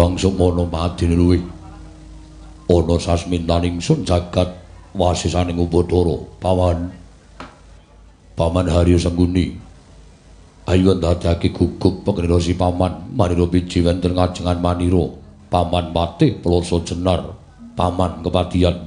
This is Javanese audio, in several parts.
Wangsamana madine luwih ana sasmintaning sun jagat wasisaning Upadara paman Harya Sengguni ayo ndadekake gugup pengira si paman manira biji wonten ngajengan manira paman patih Plasa Jenar paman kepadian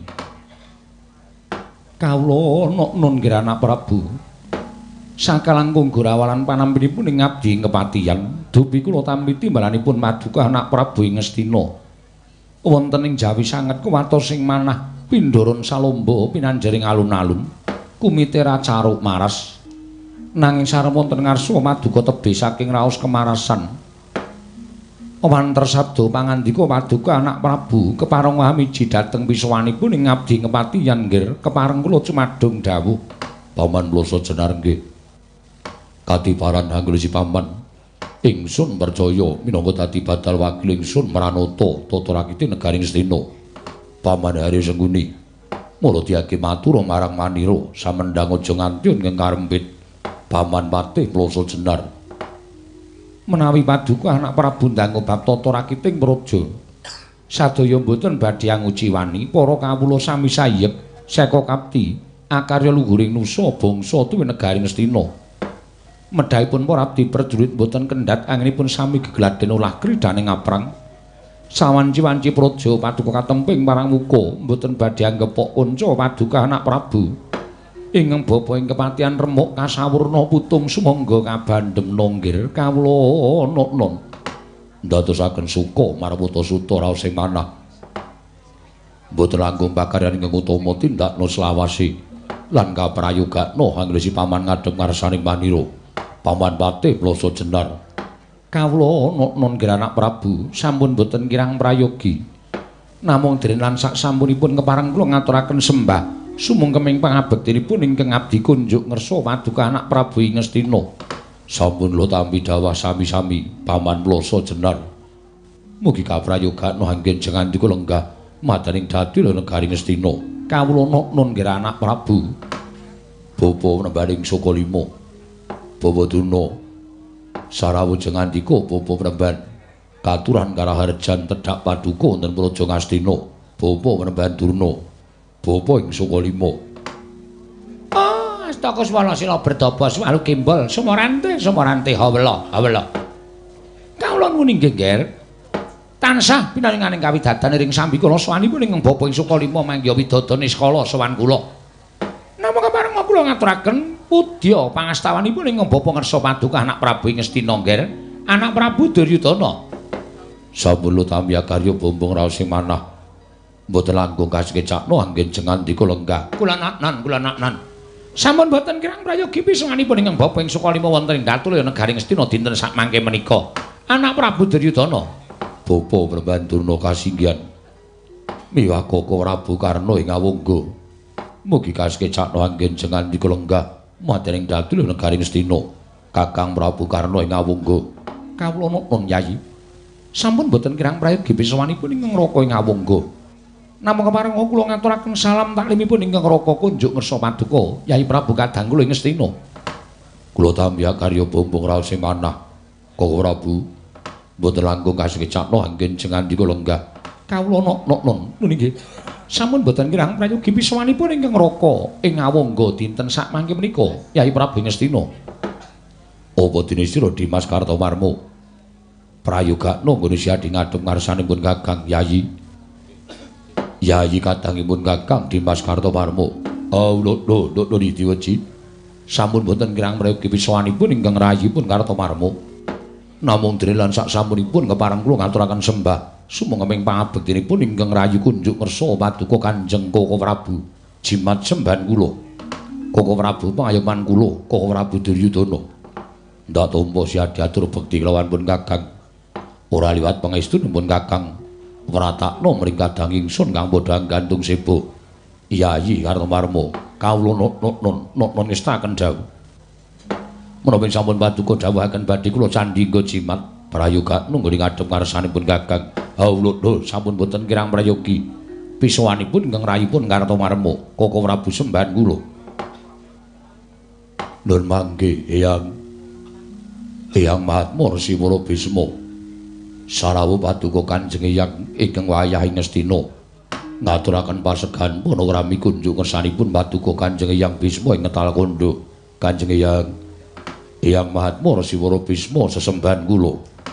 kawula nun nggih anak Prabu sakalangkung Gorawalan panampinipun ing ngabdi kepatihan dupi kula tampi timbalanipun Maduka anak Prabu ing Ngastina wonten ing Jawi sanget kuwatos sing manah Pindaran Salomba pinanjaring alun-alun kumitera caruk maras nanging sareng wonten ngarsa Maduka tebih saking raos kemarasan wanter sabda pangandika Maduka anak Prabu kepareng miji dhateng pisuwanipun ing ngabdi kepatihan nggih kepareng kula cumadung dawuh paman Plasa Jenar nggih katiparan hanggulisi paman ingsun percaya minangka dadi badal wakil ingsun Maranata tata rakiti negaring Astina paman Harya Sengguni mula diake matur marang manira samendhang aja nganti ingkang karempit paman patih Plasa Jenar menawi Paduka anak Prabu ndang bab tata rakiting praja sadaya boten badhe anguji wani para kawula sami sayek seka kapti akarya luhuring nusa bangsa tuwin negaring Astina medhaipun para abdi prajurit boten kendhat anginipun sami gegladen ulah kridane ngaprang sawanci-wanci praja Paduka katemping parang muka boten badhe anggepok kanca Paduka anak Prabu ingkang bapa ing kepatihan remuk kasawurna putung sumangga kabandhem nonggir kawula non ndadosaken suka marang Utasuta raos sing manah boten langkung pakaryan ingkang utama tindakna selawase lan kaprayogakna anggilisi paman ngadhep ngarsaning manira paman patih Plasa Jenar kawula non nggih anak Prabu sampun boten kirang prayogi namung dene lan sak sampunipun kepareng kula ngaturaken sembah sumangkeming pangabektinipun ingkang abdi kunjuk ngersa Paduka anak Prabu ing Astina sampun kula tampi dawuh sami-sami paman Plasa Jenar mugi kaprayogakna anggen jengandika lenggah madaning dadi negaring Astina kawula non nggih anak Prabu bapa nembaning Sukalima Bapa Duna sarawujeng andika Bapa Penemban katuran karaharjan tedhak Paduka wonten Praja Ngastina Bapa Penemban Durna Bapa ing Sukalima astaka swara sila berdaba swalu kimbol sumorante hawela kawula nuwun inggih nggih tansah pinaringaning kawidadan ing sambikala sawanipun ing Bapa ing Sukalima mangga widodone skala sowan kula namung kepareng kula ngaturaken pudya pangastawanipun ing Bapa ngersa Paduka anak Prabu ing Astina nggih anak Prabu Duryudana sampun tampi karya bombong raos sing manah mboten langkung kasekecakna anggen jengandika lenggah kula naknan sampun boten kirang prayogi pisanganipun ing Bapa ing Sukalima wonten ing Datul negaring Astina dinten sak mangke menika anak Prabu Duryudana Bapa Prabandurna kasinggihan miwah Koko Prabu Karna ing Awangga mugi kasekecakna anggen jengandika lenggah madening Datul negaring Astina Kakang Prabu Karna ing Awangga kawula nuwun Yayi sampun boten kirang prayogi pisawanipun ingkang Raka ing Awangga namung kepareng kula ngaturaken salam taklimipun ingkang Raka kunjuk ngersa Paduka Yayi Prabu kadang kula ing Astina kula tampi karya bombong raos sing manah Koko Prabu boten langkung kasekecakna anggen jengandika lenggah kawula nuwun nggih sampun boten kirang prayogi pisawanipun ingkang Raka ing Awangga dinten sak mangke menika Yayi Prabu ing Astina apa dene sira Dimas Kartomarma prayogakna nggone siadi ngadhep ngarsanipun Kakang Yayi kadangipun Kakang Dimas Kartomarma lho diweji sampun boten kirang prayogi pisawanipun ingkang rayipun Kartomarma namung dene lan sak sampunipun kepareng kula ngaturaken sembah sumangga pangabektinipun ingkang rayi kunjuk ngersa Paduka Kanjeng Koko Prabu jimat sembahan kula Koko Prabu pangayoman kula Koko Prabu Duryudana ndak tampa siadi atur bekti kelawan pun Kakang ora liwat pangestunipun Kakang wratakna mring kadang ingsun kang padha gantung sebo Yayi Kartomarma kawula nun ngestaken dawuh menawi sampun Paduka dawuhaken badhe kula candhingga jimat prayogakna nggone ngadhep ngarsanipun Kakang lho sampun boten kirang prayogi pisawanipun ingkang rayipun Kartomarma Koko Prabu sembahan kula nun mangke Eyang Mahatma Resiwala Bisma Sarawuh paduka Kanjeng Hyang ingkang wayahing Ngastina ngaturaken pasegan panagrami kunjung ngersanipun paduka Kanjeng Hyang Bisma ing Ngetalkanda. Kanjeng Hyang Mahatma Rasiwara Bisma sesembahan kula.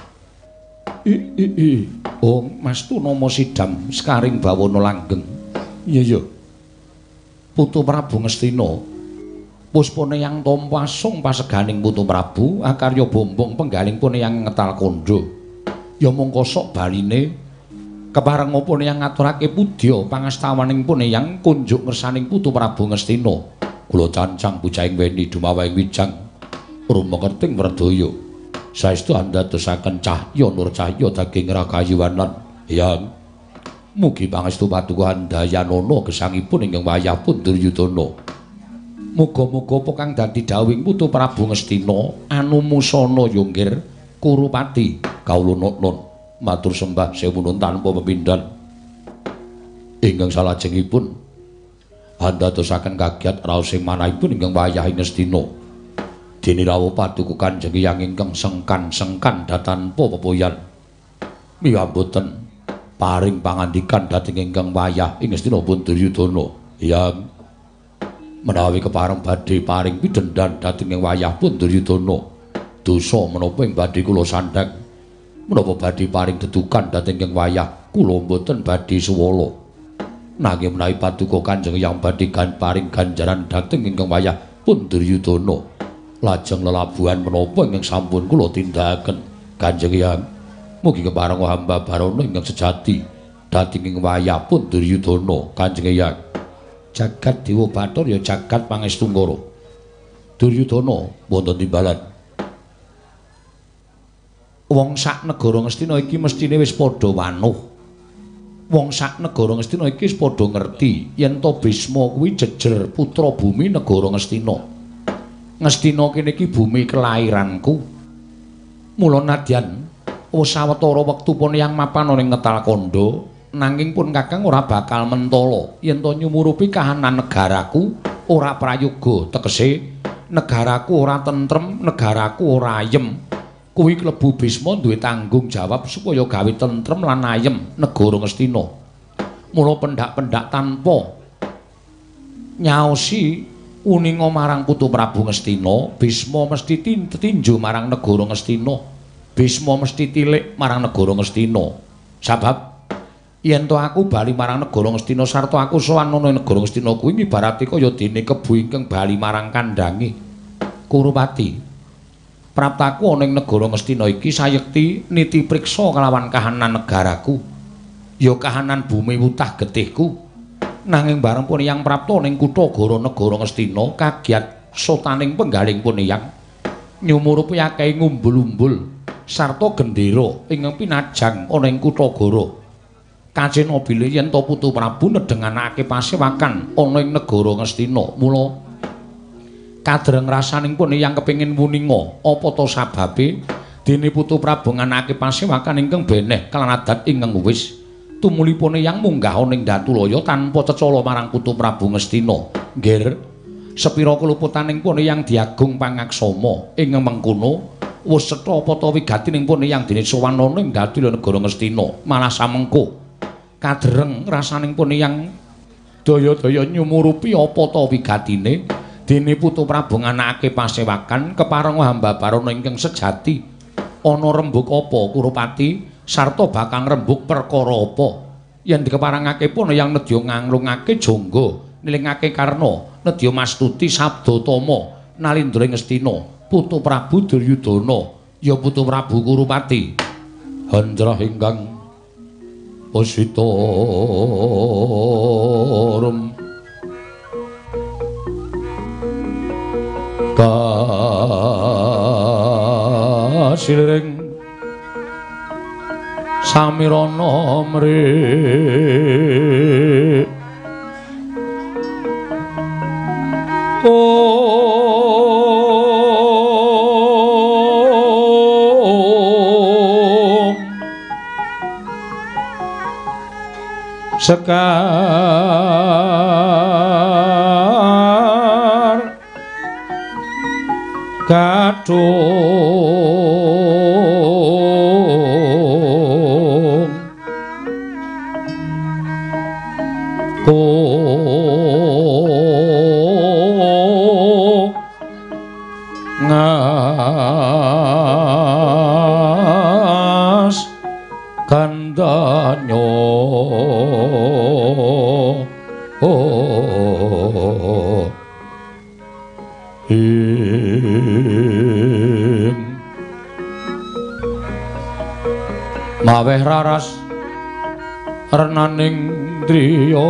Oh, Mastu nama Sidam Sekaring Bawana Langgeng. Iya. Putu Prabu Ngastina puspane yang tampa asung paseganing Putu Prabu akarya bombong penggaling pune yang Ngetalkanda. Ya mongko sok baline kepareng pune yang ngaturake pudya pangastawaning pune yang kunjuk ngersaning Putu Prabu Ngastina. Kula cancang bujahing weni dumawahing wijang rumengerting werdaya. Saestu andadosaken cahya nur cahya daging ragayiwanan. Yang mugi pangestu paduka Handayanana gesangipun ingkang wayah pun Duryudana. Muga-muga apa kang dadi dawuhing Putu Prabu Ngastina anumusana yonggir Kurupati. Kawula nun matur sembah sewu nun tanpa pepindhan. Ingkang salajengipun andadosaken kagiat raosing manahipun ingkang wayahing Ngastina. Dene rawuh paduka Kanjeng Hyang ingkang sengkan-sengkan datanpa pepoyan. Miwah boten paring pangandikan dhateng ingkang wayah ing Ngastina pun Duryudana. Hyang menawi kepareng badhe paring pidendhan dhateng ing wayah pun Duryudana. Dosa menapa ing badhe kula sandhang. Menapa badhe paring dedukan dhateng ing wayah kula boten badhe suwala. Nanging menawi paduka Kanjeng Hyang badhe paring ganjaran dhateng ingkang wayah pun Duryudana. Lajeng lelabuhan menapa ingkang sampun kula tindakaken. Kanjeng Hyang mugi kepareng hamba barana ingkang sejati dhateng ing wayah pun Duryudana. Kanjeng Hyang jagat dewa bathara ya jagat pangestunggara. Duryudana wonten timbalan. Wong sak negara Ngastina iki mestine wis padha wanuh. Wong sak negara Ngastina iki wis padha ngerti yen to Bisma kuwi jejer putra bumi negara Ngastina. Ngastina kene iki bumi kelairanku. Mula nadyan sawetara wektu pun yang mapan ana ing Ngetalkanda, nanging pun Kakang ora bakal mentala yen to nyumurupi kahanan negaraku ora prayoga, tegese negaraku ora tentrem, negaraku ora ayem. Kuwi klebu Bisma duwe tanggung jawab supaya gawe tentrem lan ayem negara Ngastina. Mula pendak-pendak tanpa nyaosi uninga marang Putu Prabu Ngastina, Bisma mesti tinju marang negara Ngastina. Bisma mesti tilik marang negara Ngastina. Sabab yen to aku bali marang negara Ngastina sarta aku sowan ana negara Ngastina kuwi ibarate kaya dene kebu ingkang bali marang kandange. Kurupati, praptaku ana ing negara Ngastina iki sayekti niti priksa kelawan kahanan negaraku. Ya kahanan bumi wutah getihku. Nanging bareng pun yang prapta ning kutha negara Ngastina kagiat sotaning penggaling pun yang nyumurupi akeh ngumbul-umbul sarta gendera ingkang pinajang ana ing kutha gara. Kacena bilih yen to Putu Prabu nedhenganake pasewakan ana ing negara Ngastina. Mula kadreng rasaning pun yang kepengin wuninga apa to sababe dene Putu Prabu nganake pasewakan ingkang beneh kalan adat ingkang wis tumulipun yang munggah ning Datulaya tanpa cecala marang Putu Prabu Ngastina. Nggir, sepira keluputaning pun yang diagung pangaksama ing mengkono wis cetha apa ta wigatining pun yang dene sowan ana ing Datulaya negara Ngastina. Malah samengko kadreng rasaning pun yang daya-daya nyumurupi apa ta wigatine dene Putu Prabu nganakake pasewakan kepareng hamba barana ingkang sejati. Ana rembug apa Kurupati? Sarta bakang rembug perkara apa yen dikeparangake pun yang nedya nganglungake jangga nilingake karna nedya mastuti sabdatama nalindra Ngastina Putu Prabu Duryudana ya Putu Prabu Kurupati handrah ingkang asitarum kasilring samirana mrih sekar kathung maweh raras renaning driya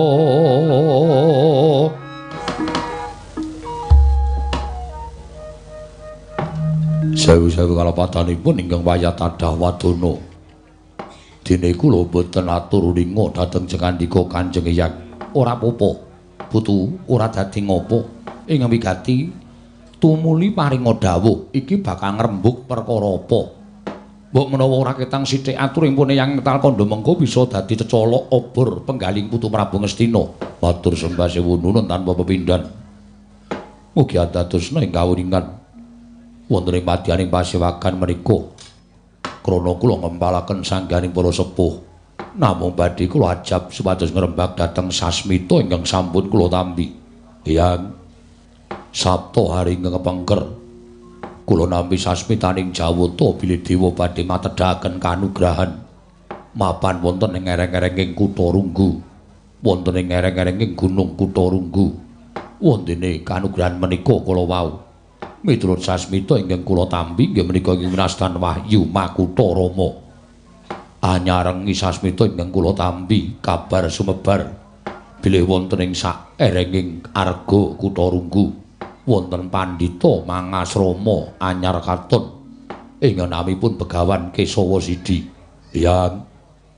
sewu-sewu kalapatanipun ingkang wayah tadah wadana dene kula boten atur linga dhateng cekandika Kanjeng Hyang ora apa-apa putu ora dadi ngopo ing wigati tumuli paringa dawuh iki bakal ngrembug perkara apa mbok menawa ora ketang sithik aturingipun Hyang Ngetal Kandha mengko bisa dadi cecala obor penggaling Putu Prabu Ngastina matur sembah sewu nuwun tanpa pepindhan mugi adadosna ing kawuningan wonten ing madyaning pasewakan menika krana kula ngempalaken sangganing para sepuh namung badhe kula ajab supados ngrembag dhateng sasmita ingkang sampun kula tampi Hyang Sabta hari ingkang kepengker kula nampi sasmitaning Jawata bilih dewa badhe matedhaken kanugrahan mapan wonten ing ereng-erenging Kutha Runggu wonten ing ereng-erenging Gunung Kutha Runggu wontene kanugrahan menika kula wau miturut sasmita ingkang kula tampi nggih menika ing winastan Wahyu Makutha Rama anyarengi sasmita ingkang kula tampi kabar sumebar bilih wonten ing sak erenging arga Kutha Runggu wonten Pandhita Mangasrama anyar katon ing namipun Begawan Kesawa Sidi Hyang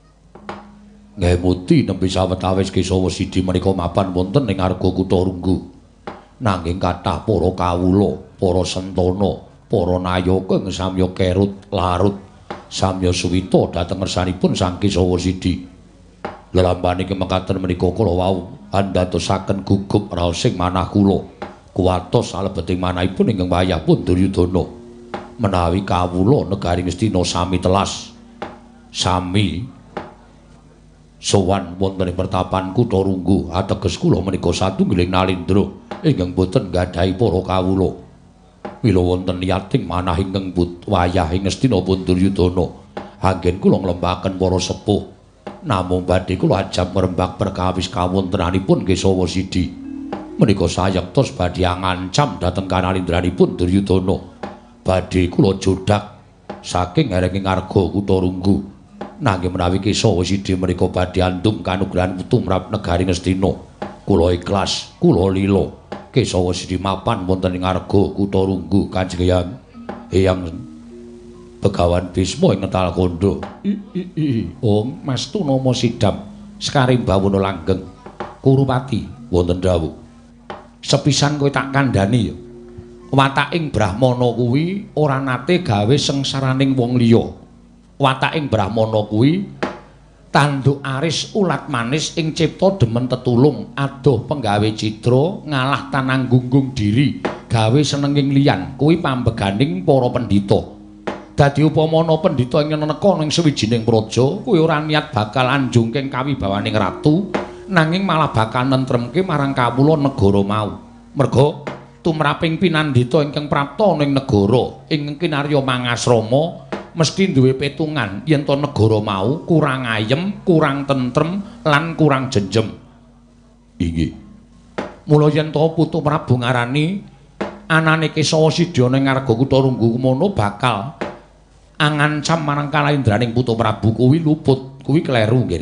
ngemuti nembe sawetawis Kesawa Sidi menika mapan wonten ing arga Kutha Runggu nanging kathah para kawula para sentana para nayaka ing samya kerut larut samya suwita dhateng ngersanipun Sang Kesawa Sidi lelampahan iki mekaten menika kula wau andadosaken gugup raosing manah kula kuwatos salebeting manahipun ingkang wayah pun Duryudana menawi kawula negari Ngastina sami telas sami sowan wonten ing pertapan Kutha Runggu ateges kula menika satunggiling nalindra ingkang boten gadhahi para kawula mila wonten niyating manah ingkang wayah ing Ngastina pun Duryudana anggen kula nglembahaken para sepuh namung badhe kula ajab ngrembag perkawis kawontenanipun Kesawa Sidi menika sayektos badhe ngancam dhateng kanalindranipun Duryudana badhe kula jodak saking erenging arga Kutha Runggu nanging menawi Kesawa Sidi menika badhe andum kanugrahan tumrap negari Ngastina kula ikhlas kula lila Kesawa Sidi mapan wonten ing arga Kutha Runggu Kanjeng Hyang Begawan Bisma ing Ngetal Kandha Om Mastu Nama Sidam Skarimbawana langgeng Kurupati wonten dawuh sepisan kowe tak kandhani ya wataking Brahmana kuwi ora nate gawe sengsaraning wong liya wataking Brahmana kuwi tanduk aris ulat manis ing cipta demen tetulung adoh penggawe cidra ngalah tananggunggung diri gawe senenging liyan kuwi pambeganing para pendhita dadi upamana pendhita ing neka ning sawijining praja kuwi ora niat bakal anjungking kawibawaning ratu nanging malah bakal nentremke marang kawula negara mau merga tumraping pinandhita ingkang prapta ning negara ing kinarya Mangasrama mesti duwe petungan yen to negara mau kurang ayem, kurang tentrem lan kurang jenjem. Inggih. Mula yen to Putu Prabu ngarani anane Kesawa Sidi ana ing arga Kutha Runggu kumono bakal angancam marang kalaindraning Putu Prabu kuwi luput, kuwi kleru nggih.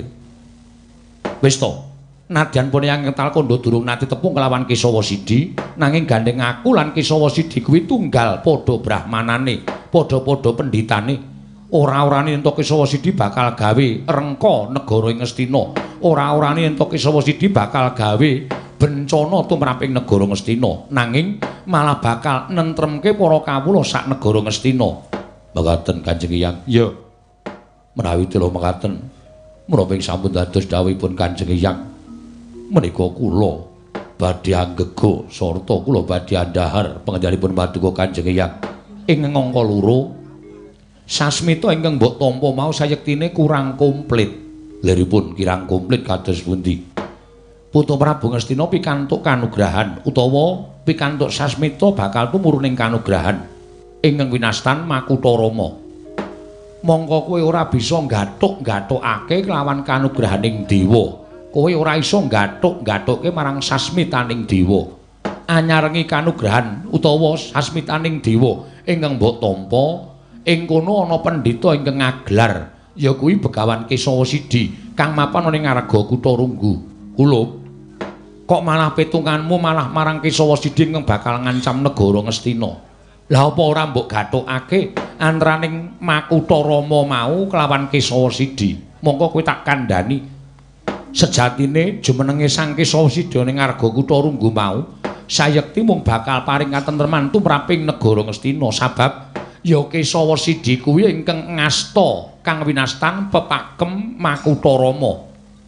Wis to. Nadyan pun Hyang Ngetal Kandha durung nate tepung kelawan Kesawa Sidi nanging gandeng aku lan Kesawa Sidi kuwi tunggal padha brahmanane padha-padha pendhitane ora-orane ento Kesawa Sidi bakal gawe rengka negara ing Ngastina ora-orane ento Kesawa Sidi bakal gawe bencana tumraping negara Ngastina nanging malah bakal nentremke para kawula sak negara Ngastina mekaten Kanjeng Hyang ya menawi tela mekaten menapa sampun dados dawuhipun Kanjeng Hyang menika kula badhe anggega sarta kula badhe andhahar pangendhalipun paduka Kanjeng Hyang ing ngangka loro sasmita ingkang mbok tampa mau sayektine kurang komplit liripun kirang komplit kados pundi Putu Prabu Ngastina pikantuk kanugrahan utawa pikantuk sasmita bakal tumurun ing kanugrahan ing winastan Makutha Rama mongko kowe ora bisa nggathuk-gathukake kelawan kanugrahaning dewa kowe ora iso nggathuk-gathukke marang sasmitaning dewa anyarengi kanugrahan utawa sasmitaning dewa ingkang mbok tampa ing kono ana pendhita ingkang ngaglar ya kuwi Begawan Kesawa Sidi kang mapan ana ing Ngarga Kutarunggu. Kulup kok malah petunganmu malah marang Kesawa Sidi ingkang bakal ngancam negara Ngastina. Lah apa ora mbok gathukake antaraning Makutha Rama mau kelawan Kesawa Sidi? Mongko kowe tak kandhani sejatine jumenenge Sang Kesawa Sidi ning Ngarga Kutarunggu mau sayekti mung bakal paring katentreman tumraping negara Ngastina sabab ya Kesawa Sidi kuwi ingkang ngasta kang winastan pepakem Makutha Rama.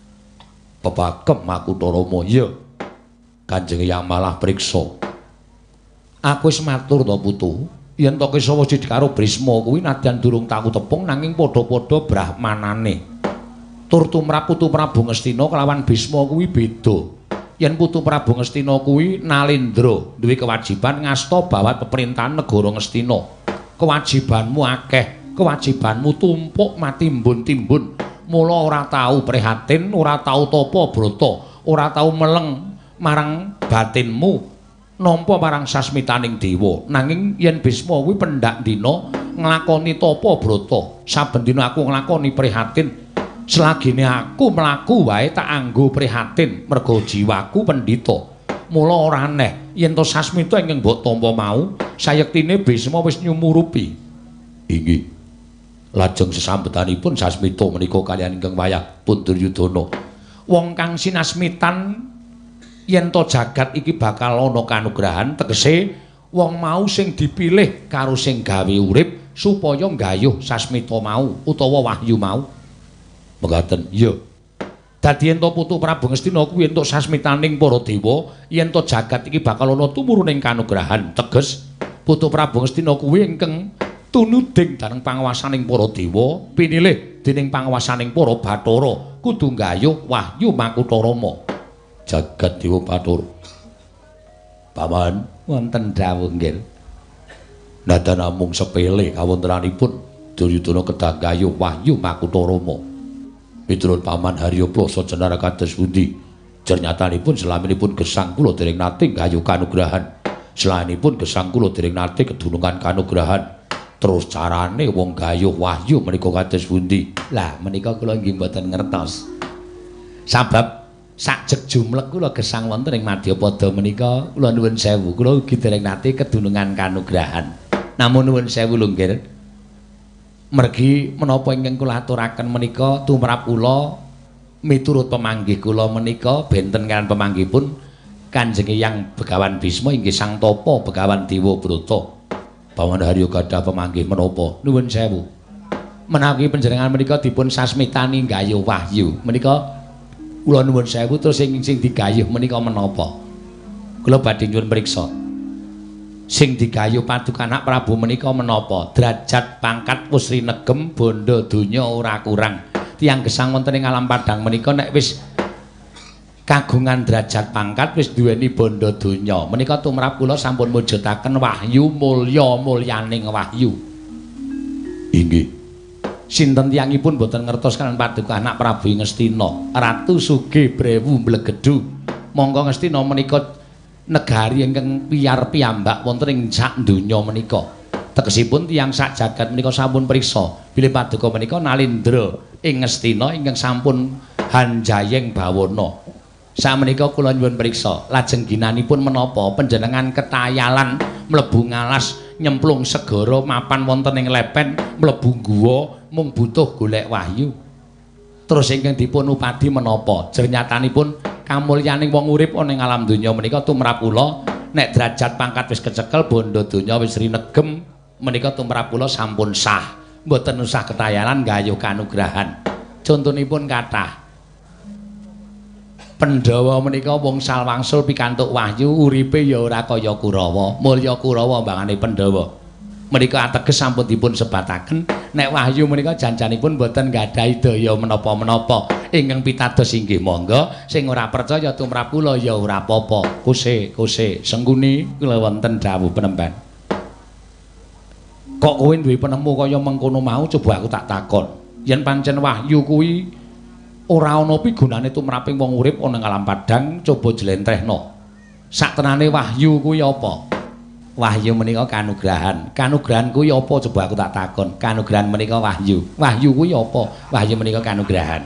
Pepakem Makutha Rama ya. Kanjeng Hyang malah priksa. Aku wis matur to putu, yen to Kesawa Sidi karo Brisma kuwi nadyan durung tau tepung nanging padha-padha brahmanane. Tur tumrap Putu Prabu Ngastina kelawan Brisma kuwi beda. Yen Putu Prabu Ngastina kuwi Nalendra duwe kewajiban ngasta bawat pemerintahan negara Ngastina. Kewajibanmu akeh, kewajibanmu tumpuk matimbun-timbun. Mula ora tau prihatin, ora tau tapa brata, ora tau meleng marang batinmu nampa marang sasmitaning dewa. Nanging yen Bisma kuwi pendak dina nglakoni tapa brata, saben dina aku nglakoni prihatin. Selagine aku mlaku wae tak anggo prihatin merga jiwaku pendhita. Mula ora aneh yen to sasmita ingkang mbok tampa mau sayektine Bisma wis nyumurupi. Inggih. Lajeng sesambetanipun sasmita menika kaliyan ingkang wayah Punduryudana. Wong kang sinasmitan yen to jagat iki bakal ana kanugrahan tegese wong mau sing dipilih karo sing gawe urip supaya nggayuh sasmita mau utawa wahyu mau. Mekaten, iya. Dadi yen to Putu Prabu Ngastina kuwi entuk sasmitaning para dewa, yen to jagat iki bakal ana tumurunning kanugrahan. Teges Putu Prabu Ngastina kuwi ingkang tunuding daneng panguwasaning para dewa, pinilih dening panguwasaning para Bathara, kudu nggayuh wahyu Makutha Rama. Jagat Dewa Bathara. Paman, wonten dawuh nggih. Nadan namung sepele kawontenanipun Duryudana kedah nggayuh wahyu Makutha Rama. Miturut Paman Harya Plasa jenara kados pundi? Jernyatanipun selaminipun gesang kula dereng nate nggayuh kanugrahan. Selainipun gesang kula dereng nate kedunungan kanugrahan. Terus carane wong gayuh wahyu menika kados pundi? Lah menika kula nggih mboten ngertos. Sabab sajeg jumlek kula gesang wonten ing Madyapada menika kula nuwun sewu, kula ugi dereng nate kedunungan kanugrahan. Namun nuwun sewu lho nggih. Mergi menapa ingkang kula aturaken menika tumrap kula miturut pemanggih kula menika benten kan pemanggihipun Kanjeng Hyang Begawan Bisma inggih Sang Tapa Begawan Dewa Brata. Paman Harya gadah pemanggih menapa? Nuwun sewu. Menawi panjenengan menika dipun sasmitani nggayuh wahyu, menika kula nuwun sewu terus sing digayuh menika menapa? Kula badhe nyuwun priksa. Sing digayuh Paduka Anak Prabu menika menapa? Derajat pangkat wis rinegem bondo donya ora kurang. Tiyang gesang wonten ing alam padang menika nek wis kagungan derajat pangkat wis duweni bondo donya. Menika tumrap kula sampun mujudaken wahyu mulya-mulyaning wahyu. Inggih. Sinten tiyangipun boten ngertos kaliyan Paduka Anak Prabu Ngastina. Ratu sugih brewu mblegedu. Monggo Ngastina menika negari ingkang piyar piyambak wonten ing sak donya menika. Tegesipun tiyang sak jagat menika sampun priksa bilih Paduka menika Nalendra ing Ngastina ingkang sampun hanjayeng bawana. Sakmenika kula nyuwun priksa, lajeng ginanipun menapa panjenengan ketayalan mlebu ngalas nyemplung segara mapan wonten ing lepen mlebu guwa mung butuh golek wahyu. Terus ingkang dipun upadi menapa? Jernyatanipun kamulyaning wong urip ana ing alam donya menika tumrap kula nek derajat pangkat wis kecekel bondo donya wis rinegem menika tumrap kula sampun sah mboten usah ketayalan nggayuh kanugrahan. Contonipun kathah Pandhawa menika wong salwangsul pikantuk wahyu uripe ya ora kaya Kurawa. Mulya Kurawa mbangane Pandhawa menika ateges sampun dipun sebataken nek wahyu menika janjanipun boten nggadhahi daya menapa-menapa. Ingkang pitados inggih monggo, sing ora percaya tumrap kula ya ora apa-apa. Kuse Sengkuni kula wonten dawuh penemban. Kok kowe duwe penemu kaya mengkono mau coba aku tak takon. Yen pancen wahyu kuwi ora ana pigunane tumraping wong urip ana ing alam padang, coba jlentrehno. Saktenane wahyu kuwi apa? Wahyu menika kanugrahan. Kanugrahan kuwi apa coba aku tak takon. Kanugrahan menika wahyu. Wahyu kuwi apa? Wahyu menika kanugrahan.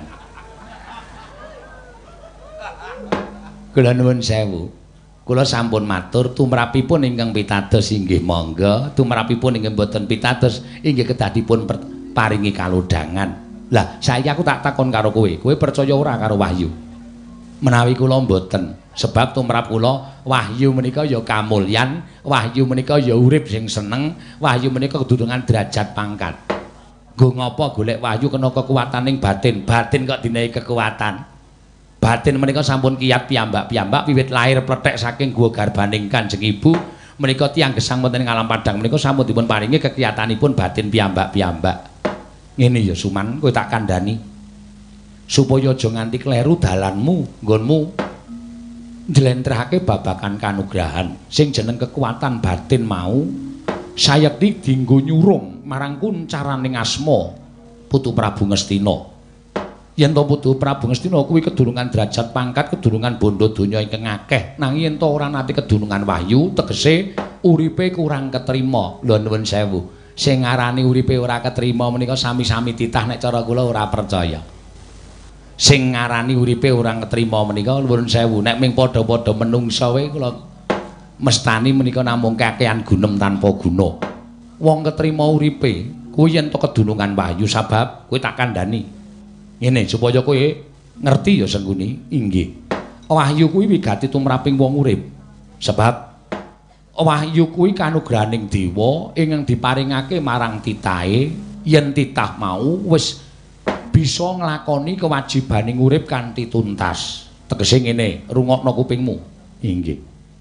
Kula nuwun sewu. Kula sampun matur tumrapipun ingkang pitados inggih monggo, tumrapipun ingkang boten pitados inggih kedah dipun paringi kalodhangan. Lah, saiki aku tak takon karo kowe. Kowe percaya ora karo wahyu? Menawi kula mboten, sebab tumrap kula wahyu menika ya kamulyan, wahyu menika ya urip sing seneng, wahyu menika kedudungan derajat pangkat. Nggo ngapa golek wahyu kena kekuwataning batin, batin kok dinehi kekuatan. Batin menika sampun kiyat piyambak-piyambak wiwit lahir plethek saking guwa garbaning Kanjeng Ibu menika tiyang gesang wonten ing alam padang menika sampun dipun paringi kekiyatanipun batin piyambak-piyambak. Ngene ya Suman, kowe tak kandhani supaya aja nganti kleru dalanmu nggonmu njlentrehake babakan kanugrahan sing jeneng kekuatan batin mau sayekti dienggo nyurung marang kuncaraning asma Putu Prabu Ngastina. Yen to Putu Prabu Ngastina kuwi kedurungan derajat pangkat, kedurungan bondo donya ingkang akeh, nanging yen to ora nate kedurungan wahyu, tegese uripe kurang ketrima. Lho nuwun sewu. Sing ngarani uripe ora ketrima menika sami-sami titah nek cara kula ora percaya. Sing ngarani uripe ora ketrima menika nuwun sewu, nek ming padha-padha menungsa wae kula mestani menika namung kakehan gunem tanpa guna. Wong ketrima uripe kuwi yen to kedurungan wahyu sabab kowe tak kandhani. Ngene supaya kowe ngerti ya Sengguni, inggih. Wahyu kuwi wigati tumraping wong urip. Sebab wahyu kuwi kanugrahaning dewa ingkang diparingake marang titahe yen titah mau wis bisa nglakoni kewajibaning urip kanthi tuntas. Tegese ngene, rungokno kupingmu. Inggih.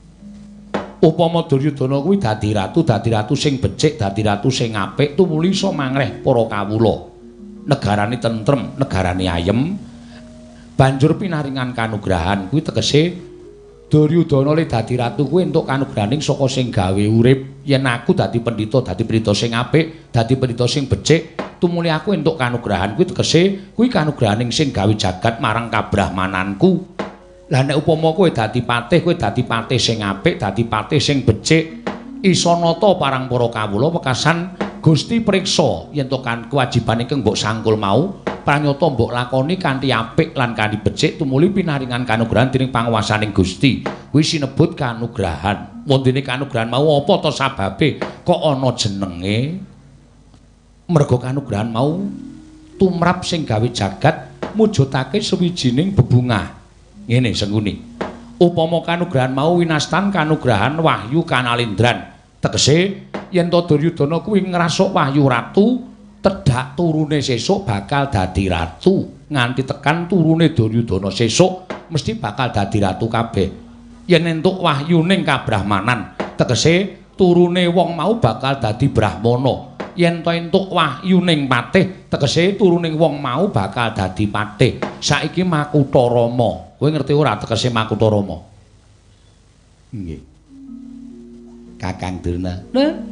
Upama Duryudana kuwi dadi ratu sing becik, dadi ratu sing apik, tumuli iso mangreh para kawula. Negarane tentrem, negarane ayem, banjur pinaringan kanugrahan kuwi tegese Duryudana le dadi ratu kuwi entuk kanugrahaning saka sing gawe urip. Yen aku dadi pendhita sing apik, dadi pendhita sing becik, tumuli aku entuk kanugrahan kuwi tegese kuwi kanugrahaning sing gawe jagat marang kabrahmananku. Lah nek upama kowe dadi patih sing apik, dadi patih sing becik, isa nata parang para kawula wekasan Gusti priksa yen to kan kewajibane kang mbok sangkul mau pranyata mbok lakoni kanthi apik lan kanthi becik tumuli pinaringan kanugrahan dening panguwasaning Gusti. Kuwi sinebut kanugrahan. Wondene kanugrahan mau apa to sababe kok ana jenenge? Merga kanugrahan mau tumrap sing gawe jagat mujudake sawijining bebungah. Ngene Sengguni. Upama kanugrahan mau winastan kanugrahan wahyu kanalindran. Tegese yen to Duryudana kuwi ngrasuk wahyu ratu, tedhak turune sesuk bakal dadi ratu. Nganti tekan turune Duryudana sesuk mesti bakal dadi ratu kabeh. Yen entuk wahyuning kabrahmanan, tegese turune wong mau bakal dadi brahmana. Yen to entuk wahyuning patih, tegese turuning wong mau bakal dadi patih. Saiki Makutarama. Kowe ngerti ora tegese Makutarama? Nggih. Kakang Durna.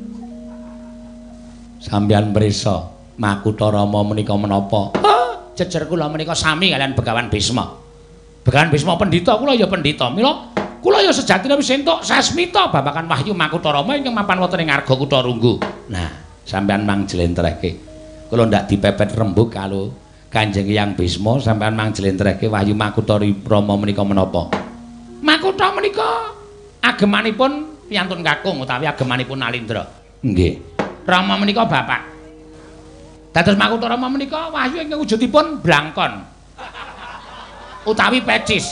Sampeyan mrisa Makutarama menika menapa? Jejer kula menika sami kalian Begawan Bisma. Begawan Bisma pendhita, kula ya pendhita. Mila kula ya sejatine wis entuk sasmita babagan wahyu Makutarama ingkang mapan wonten ing Arga Kutarunggu. Nah, sampeyan mang jlentrehke. Kula ndak dipepet rembug karo Kanjeng Hyang Bisma, sampeyan mang jlentrehke wahyu Makutarama menika menapa? Makuta menika agemanipun piyantun kakung utawi agemanipun Nalindra. Nggih. Rama menika bapak. Dados Makutarama menika wahyu ingkang wujudipun blangkon. Utawi pecis.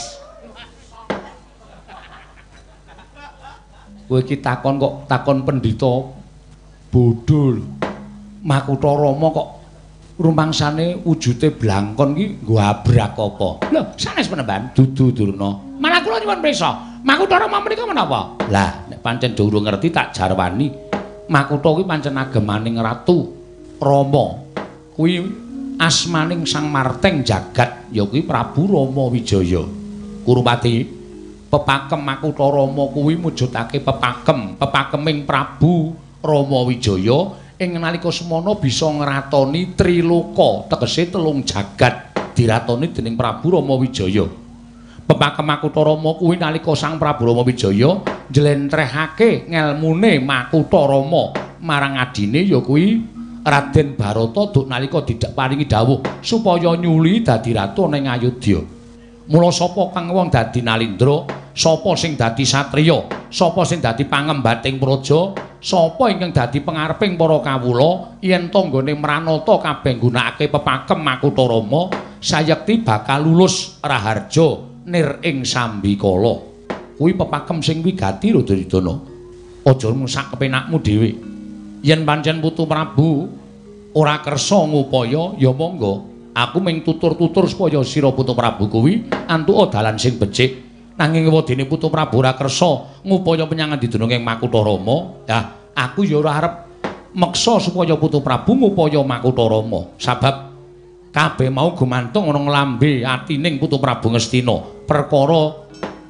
Kowe iki takon kok takon pendhita bodho. Makutarama kok rumangsane wujude blangkon iki nggo abrak apa? Lho, sanes penemban dudu Durna. Malah kula nyuwun pirsa, Makutarama menika menapa? Lah, nek pancen durung ngerti tak jarwani. Makuta kuwi pancen agemaning Ratu Rama. Kuwi asmaning Sang Marteng jagat ya kuwi Prabu Rama Wijaya. Kurupati pepakem Makutarama kuwi mujudake pepakeming Prabu Rama Wijaya ing nalika semana bisa ngratoni triloka, tegese telung jagat diratoni dening Prabu Rama Wijaya. Pepakem Makutha Rama kuwi nalika Sang Prabu Rama Wijaya njlentrehake ngelmune Makutha Rama marang adine ya kuwi Raden Barata duk nalika didak paringi dawuh supaya nyuli dadi ratu ning Ayodya. Mula sapa kang wong dadi Nalindra, sapa sing dadi satriya, sapa sing dadi pangembating praja, sapa ingkang dadi pangareping para kawula yen tanggane Mranata kabeh nggunakake pepakem Makutha Rama sayekti bakal lulus raharja nir ing sambikala. Kuwi pepakem sing wigati lho Duryudana. Aja mung sak kepenakmu dhewe. Yen pancen Putu Prabu ora kersa ngupaya ya monggo. Aku mung tutur-tutur supaya sira Putu Prabu kuwi antuk dalan sing becik. Nanging wedine Putu Prabu ora kersa ngupaya menyang Andidana ing Makutha Rama. Ya, aku ya ora arep meksa supaya Putu Prabu ngupaya Makutha Rama. Sabab kabeh mau gumantung ana nglambe atining Putu Prabu Ngastina. Perkara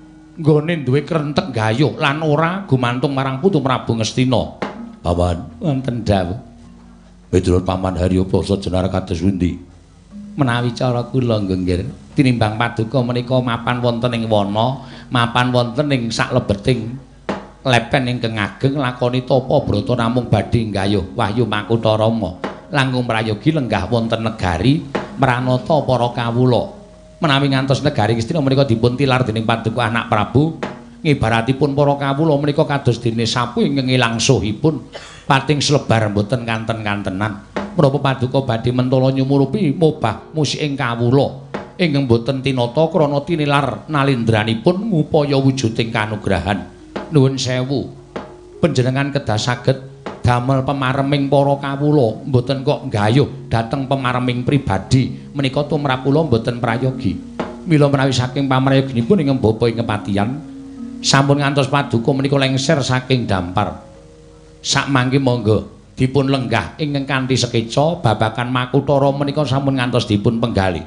nggone duwe krentek gayuh lan ora gumantung marang Putu Prabu Ngastina. Paman, wonten dawuh. Miturut Paman Haryapasa jenar kados pundi? Menawi cara kula nggih tinimbang paduka menika mapan wonten ing wana, mapan wonten ing saklebeting lepen ingkang ageng lakoni tapa brata namung badhe nggayuh wahyu Makutha Rama. Langkung prayogi lenggah wonten negari Mranata para kawula. Menawi ngantos negari Ngastina menika dipun tilar dening paduka anak Prabu, ngibaratipun para kawula menika kados dene sapu ingkang ilang suhipun pating slebar mboten kanten-kantenan. Menapa paduka badhe mentala nyumurupi mobah musik ing kawula ingkang mboten tinata krana tinilar nalindranipun ngupaya wujuding kanugrahan. Nuwun sewu. Panjenengan kedah saged damel pemareming para kawula, mboten kok nggayuh dhateng pemareming pribadi menika tumrap kula mboten prayogi. Mila menawi saking pamrayoginipun ing bapa ing kepatihan sampun ngantos paduka menika lengser saking dampar. Sakmangke monggo dipun lenggah ingkang kanthi sekeca babagan Makutha Rama menika sampun ngantos dipun penggali.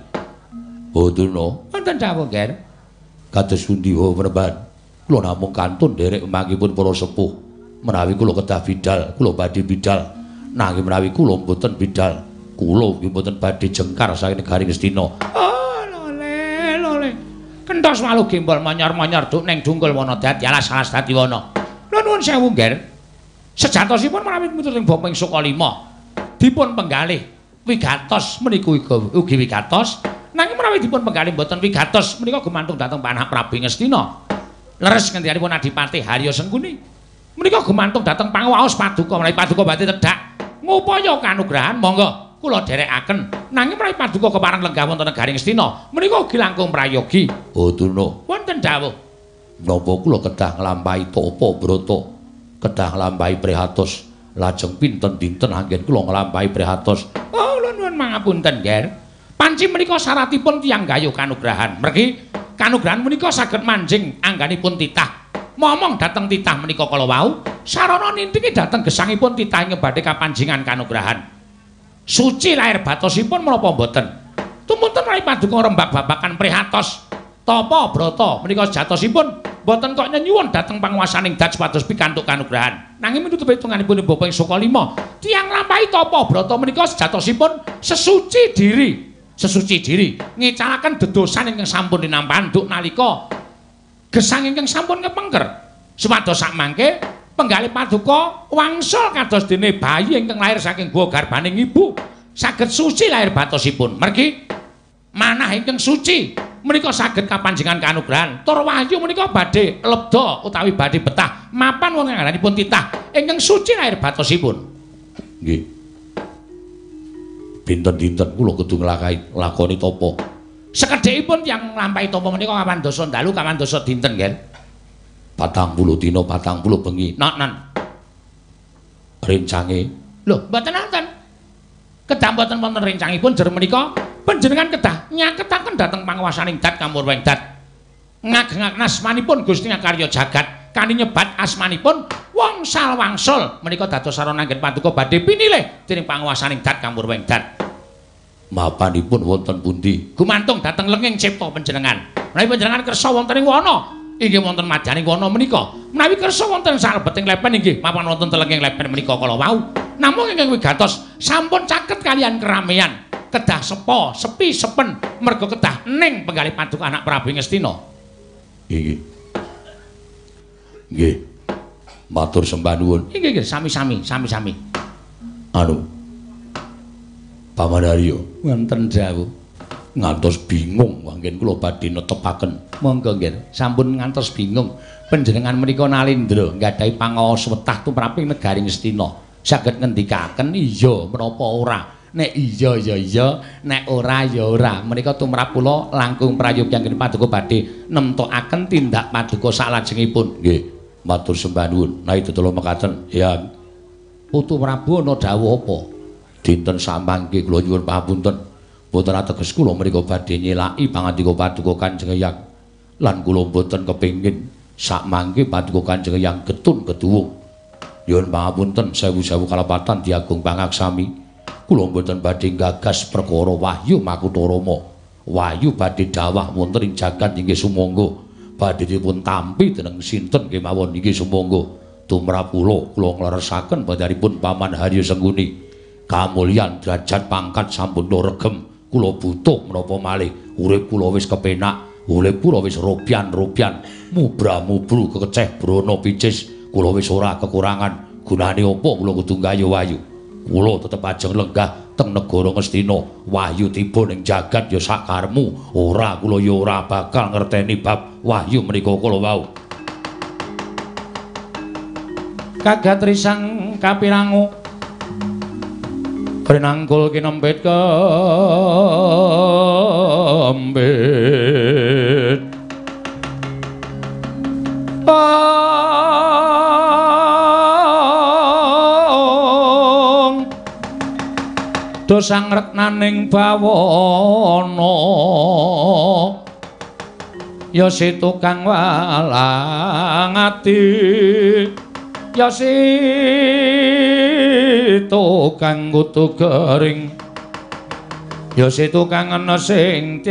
Oh Durna, wonten dawuh nggih. Kados pundi ho Praban? Kula namung kantun nderek mangkipun para sepuh. Menawi kula kedah bidal, kula badhe bidal. Nanging menawi kula mboten bidal, kula nggih mboten badhe jengkar saking negari Ngastina. Oh lole. Kenthos walu gembol monyor-monyor duk ning dungkul wana dadi alas-alas dadi wana. Lha nuwun sewu nggih. Sejatosipun menawi mituting bapa ing Sukalima dipun penggalih wigatos menika ugi wigatos. Nanging menawi dipun penggalih mboten wigatos menika gumantung dhateng Panak Prabu Ngastina. Leres ngendikipun Adipati Harya Sengkuni menika gumantung dhateng panguwaos paduka. Menawi paduka badhe tedhak ngupaya kanugrahan monggo kula dherekaken. Nanging menawi paduka kepareng lenggah wonten negari Ngastina menika ugi langkung prayogi. Oh Durna, wonten dawuh. Napa kula kedah nglampahi tapa brata, kedah nglampahi prihatos, lajeng pinten dinten anggen kula nglampahi prihatos. Oh nuwun mangapunten nggih. Panci menika syaratipun tiyang gayuh kanugrahan. Mergi kanugrahan menika saged manjing angganipun titah. Momong dhateng titah menika kala wau, sarana nintingi dhateng gesangipun titah ing badhe kapanjingan kanugrahan. Suci lair batosipun menapa mboten? Tumunten rai paduka rembak babakan prihatos. Tapa brata menika sejatosipun mboten kok nyuwun dhateng panguwasaning dat supados pikantuk kanugrahan. Nanging minut hitunganipun bapa ing Sukalima, tiyang lampahi tapa brata menika sejatosipun sesuci diri. Sesuci diri ngecalaken dedosan ingkang sampun dinampahan duk nalika gesang ingkang sampun kepengker. Supados sakmangke penggalih paduka wangsul kados dene bayi ingkang lair saking guwa garbaning ibu saged suci lair batosipun. Mergi manah ingkang suci menika saged kapanjingan kanugrahan. Tur wahyu menika badhe lebda utawi badhe betah mapan wonten ngranipun titah ingkang suci lair batosipun. Nggih. Dinten-dinten kula kudu nglakoni tapa. Sekedhikipun tiyang nglampahi tapa menika kawan dasa dalu, kawan dasa dinten nggih. 40 dina, 40 bengi. Nan. Rencange. Lho, mboten nonton. Kedah mboten wonten rencangipun jer menika panjenengan kedah nyaketaken dhateng panguwasaning dat kamurweng dat. Ngageng asmanipun Gusti Ngakarya Jagat, kani nyebat asmanipun wangsul menika dados sarana anggen paduka badhe pinilih dening panguwasaning dat kamurweng dat. Mapanipun wonten pundi? Gumantung dhateng lenging cipta panjenengan. Menawi panjenengan kersa wonten ing wana, inggih wonten madyaning wana menika. Menawi kersa wonten salebeting lepen inggih mapan wonten telenging lepen menika kala wau. Namung ingkang wigatos sampun caket kalian keramaian, kedah sepi sepen merga kedah ning penggalih paduka anak Prabu Ngastina. Nggih. Nggih. Matur sembah nuwun. Nggih, sami-sami. Anu. Paman Haryo, wonten dawuh. Ngantos bingung mangken kula badhe netepaken. Monggo nggih, sampun ngantos bingung. Panjenengan menika Nalindra nggadahi pangaos wetah tumraping negari Ngastina. Saged ngendikaken iya menapa ora. Nek iya ya iya, nek ora ya ora. Menika tumrap kula langkung prayogyangken paduka badhe nemtokaken tindak paduka salajengipun. Nggih, matur sembah nuwun. Nah itu tolong mekaten, ya. Putu Prabu ana dawuh apa? Dinten samangke kula nyuwun pamunten. Boten ateges kula mriku badhe nyelaki pangandika paduka Kanjeng Hyang. Lan kula boten kepengin sakmangke paduka Kanjeng Hyang getun keduwung. Nyuwun pamunten sewu-sewu kalepatan diagung pangaksami. Kula boten badhe gagas perkara Wahyu Makutarama. Wahyu badhe dawah wonten ing jagat inggih sumangga. Badhe dipun tampi dening sinten kemawon inggih sumangga. Tumrap kula ngleresaken badaripun Paman Haryo Sengguni. Kamulyan derajat pangkat sampun regem. Kula butuh menapa malih urip kula wis kepenak, urip kula wis robyan-robyan, mubra-mubru kekeceh brana picis, kula wis ora kekurangan. Gunane apa kula kudu nggayu-wayu? Kula tetep ajeng lenggah teng negara Ngastina. Wahyu tiba ning jagat ya sakarmu. Ora kula ya ora bakal ngerteni bab wahyu menika kula wau. Kagatrisang kapirangu Renangkul kinempit kembit dosang reknaning bawana ya si tukang walang ati ya si tukang kutu garing ya si tukang ana sing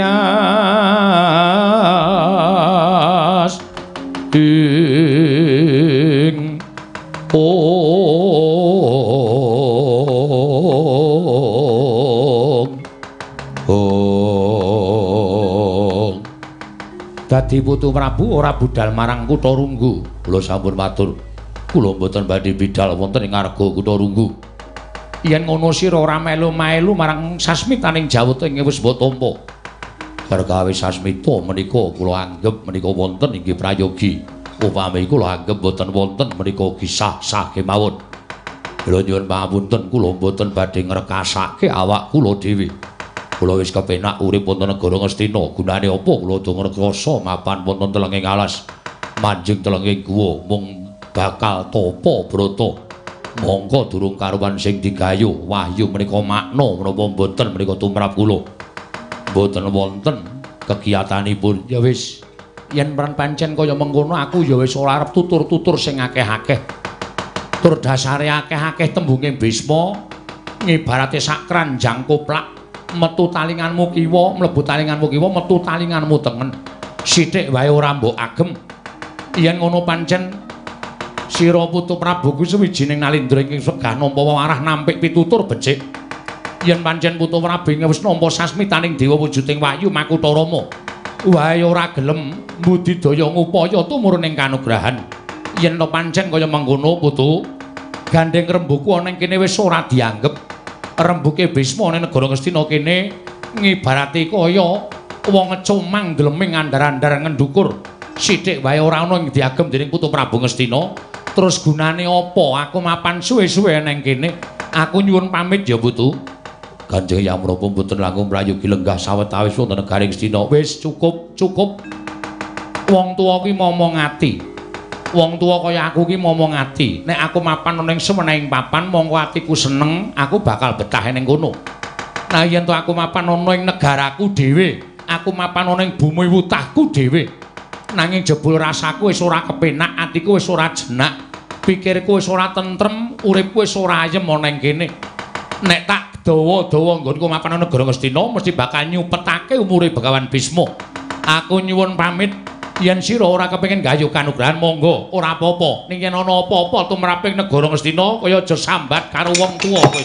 tias ing dadi putu Prabu ora budal marang Kutha Runggu. Kula sampun matur kula mboten badhe bidal wonten ing Arga Kutha Runggu. Yen ngono sira ora melu-melu marang sasmitaning Jawata ing wis tampa. Perkawis sasmita menika kula anggep menika wonten inggih prayogi. Upami kula anggep boten wonten menika kisah-sah kemawon. Kula nyuwun pamunten kula mboten badhe ngrekasake awak kula dhewe. Kula wis kepenak urip wonten negara Ngastina. Gunane apa kula do ngrekoso mapan wonten telenging alas. Manjing telenging guwa mung bakal tapa brata. Mongko durung karuwan sing digayu. Wahyu menika makna menapa mboten menika tumrap kula. Mboten wonten kegiatanipun. Ya wis, yen pancen kaya mengkono aku ya wis ora arep tutur-tutur sing akeh-akeh. Tur dasare akeh-akeh tembunge Bisma ngibarate sak kranjang koplak. Metu talinganmu kiwa, mlebu talinganmu kiwa, metu talinganmu tengen. Sithik wae ora mbok agem. Yen ngono pancen sira putu Prabu kuwi sawijining Nalindra ing segah nampa warah nampik pitutur becik. Yen pancen putu Prabu wis nampa sasmitaning dewa wujuding Wahyu Makutarama, wae ora gelem mbudidaya ngupaya tumurun ing kanugrahan. Yen to pancen kaya mengkono putu, gandeng rembuku ana ing kene wis ora dianggep. Rembuke Bisma ning negara Ngastina kene ngibarati kaya wong ngecomang dleming andar-andar ngendukur. Sithik wae ora ana ing diagem dening putu Prabu Ngastina. Terus gunane apa aku mapan suwe-suwe ning kene? Aku nyuwun pamit ya putu. Kanjeng Hyang menapa mboten langkung prayogi lenggah sawetawis wonten negari Ngastina. Wis cukup. Wong tuwa kuwi momong ati. Wong tuwa kaya aku ki momong ati. Nek aku mapan ning semenehing papan mongko atiku seneng, aku bakal betah ning kono. Nah yen to aku mapan ana ing negaraku dhewe, aku mapan ana ing bumi wutahku dhewe. Nanging jebul rasaku wis ora kepenak, atiku wis ora jenak, pikirku wis ora tentrem, uripku wis ora ayem ana ing kene. Nek tak dawa-dawa nggonku mapan ana negara Ngastina mesti bakal nyupetake umure Begawan Bisma. Aku nyuwun pamit. Yen sira ora kepengin gayuh kanugrahan monggo ora apa-apa. Ning yen ana apa-apa tumraping negara Ngastina kaya aja sambat karo wong tuwa kowe.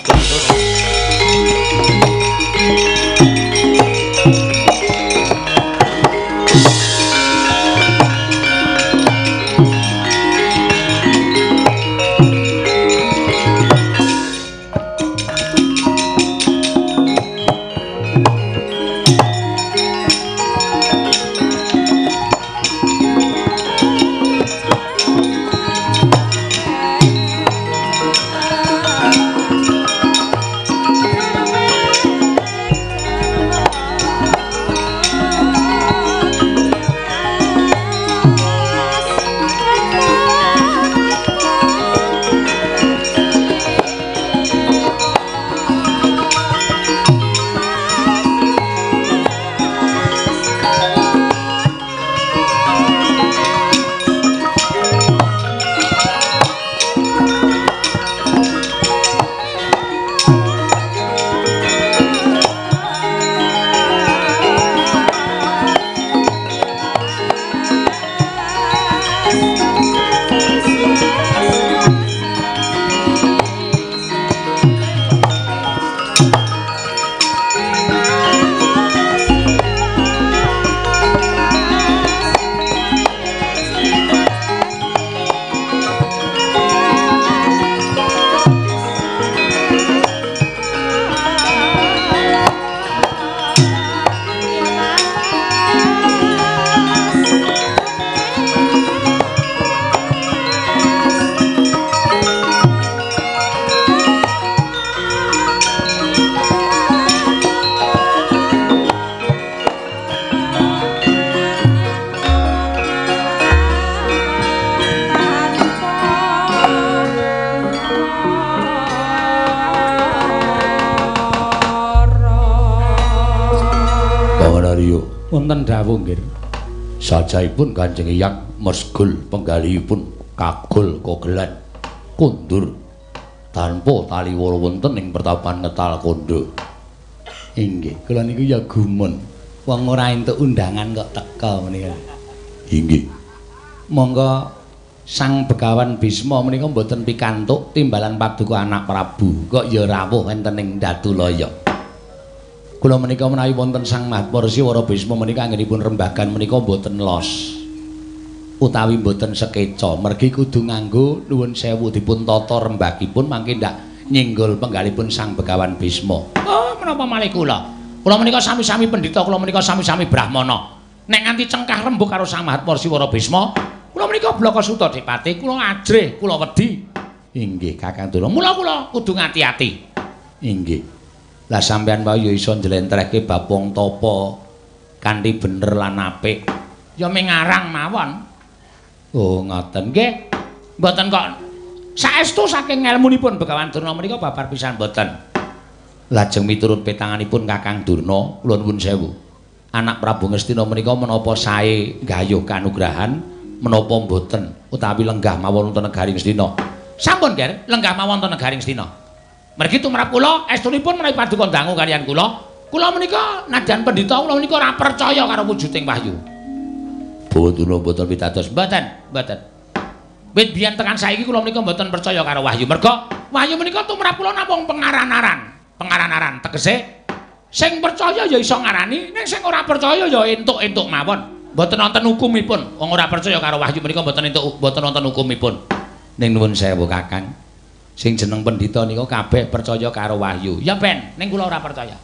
Wonten dawuh nggih. Sajaipun Kanjeng Hyang mesgul penggalihipun kagul kogelan kundur tanpa tali wala wonten ing pertapan Ngetal Kondo. Inggih, kula niku ya gumun. Wong ora entuk undangan kok teka menika. Inggih. Monggo Sang Begawan Bisma menika mboten pikantuk timbalan paduka anak Prabu, kok ya rawuh enten ing Datulaya. Kula menika menawi wonten Sang Mahatmarsi Wara Bisma menika anggenipun rembagan menika mboten los. Utawi mboten sekeca, mergi kudu nganggo nuwun sewu dipun tata rembagipun mangke ndak nyenggol penggalipun Sang Begawan Bisma. Oh, menapa malih kula? Kula menika sami-sami pendhita, kula menika sami-sami brahmana. Nek nganti cengkah rembug karo Sang Mahatmarsi Wara Bisma, kula menika Blaka Suta Dipati, kula ajrih, kula wedi. Inggih, Kakang Durna. Mula kula kudu ngati-ati. Inggih. Lah sampeyan wae ya iso njlentrehke bab wong tapa kanthi bener lan apik. Ya mengarang mawon. Oh, ngoten nggih. Mboten kok saestu saking ngelmunipun Begawan Durna menika babar pisan mboten. Lajeng miturut petanganipun Kakang Durna, kula nuwun sewu. Anak Prabu Ngastina menika menapa sae gayuh kanugrahan, menapa mboten utawi lenggah mawon wonten negaring Ngastina. Sampun, Ger, lenggah mawon wonten negaring Ngastina. Mergi tumrap kula estunipun menawi paduka dangu kaliyan kula. Kula menika nadyan pendhita kula menika ora percaya karo wujuding wahyu. Boten mboten pitados, mboten. Wit biyen tekan saiki kula menika mboten percaya karo wahyu. Merga wahyu menika tumrap kula namung pengaran-aran. Pengaran-aran tegese sing percaya ya iso ngarani, ning sing ora percaya ya entuk-entuk mawon. Mboten wonten hukumipun. Wong ora percaya karo wahyu menika mboten entuk mboten wonten hukumipun. Ning nuwun sewu Kakang. Sing jeneng pendhita nika kabeh percaya karo wahyu. Ya ben, ning kula ora percaya.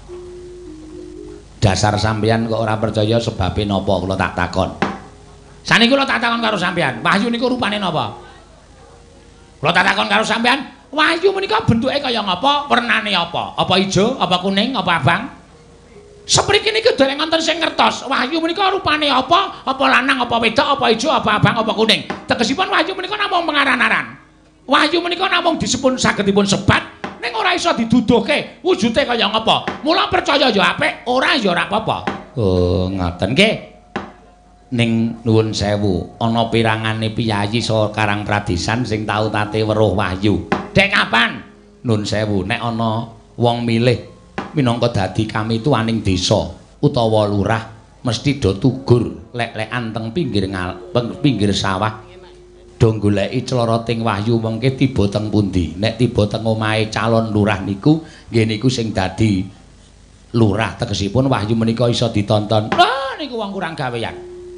Dasar sampeyan kok ora percaya sebabe napa kula tak takon. Saniki kula tak takon karo sampeyan, wahyu niku rupane napa? Kula tak takon karo sampeyan, wahyu menika bentuke kaya ngapa, wernane apa? Apa ijo, apa kuning, apa abang? Sepriki niki dereng wonten sing ngertos. Wahyu menika rupane apa? Apa lanang, apa wedok, apa ijo, apa abang, apa kuning? Tegesipun wahyu menika namung pengaran-aran. Wahyu menika namung disepun sagedipun sebat, ning ora iso diduduhke wujude kaya ngapa. Mula percaya ya apik, ora ya ora apa-apa. Oh, ngoten nggih. Ning nuwun sewu, ana pirangane piyayi saha Karang Pradesan sing tau tate weruh wahyu. Dek kapan? Nun sewu, nek ana wong milih minangka dadi kami tuaning desa utawa lurah mesti do tugur lek-lekan teng pinggir sawah. Do goleki cloroting wahyu mengke tiba teng pundi. Nek tiba teng omahe calon lurah niku, nggih niku sing dadi lurah tegesipun wahyu menika iso ditonton. Lah niku wong kurang gawean.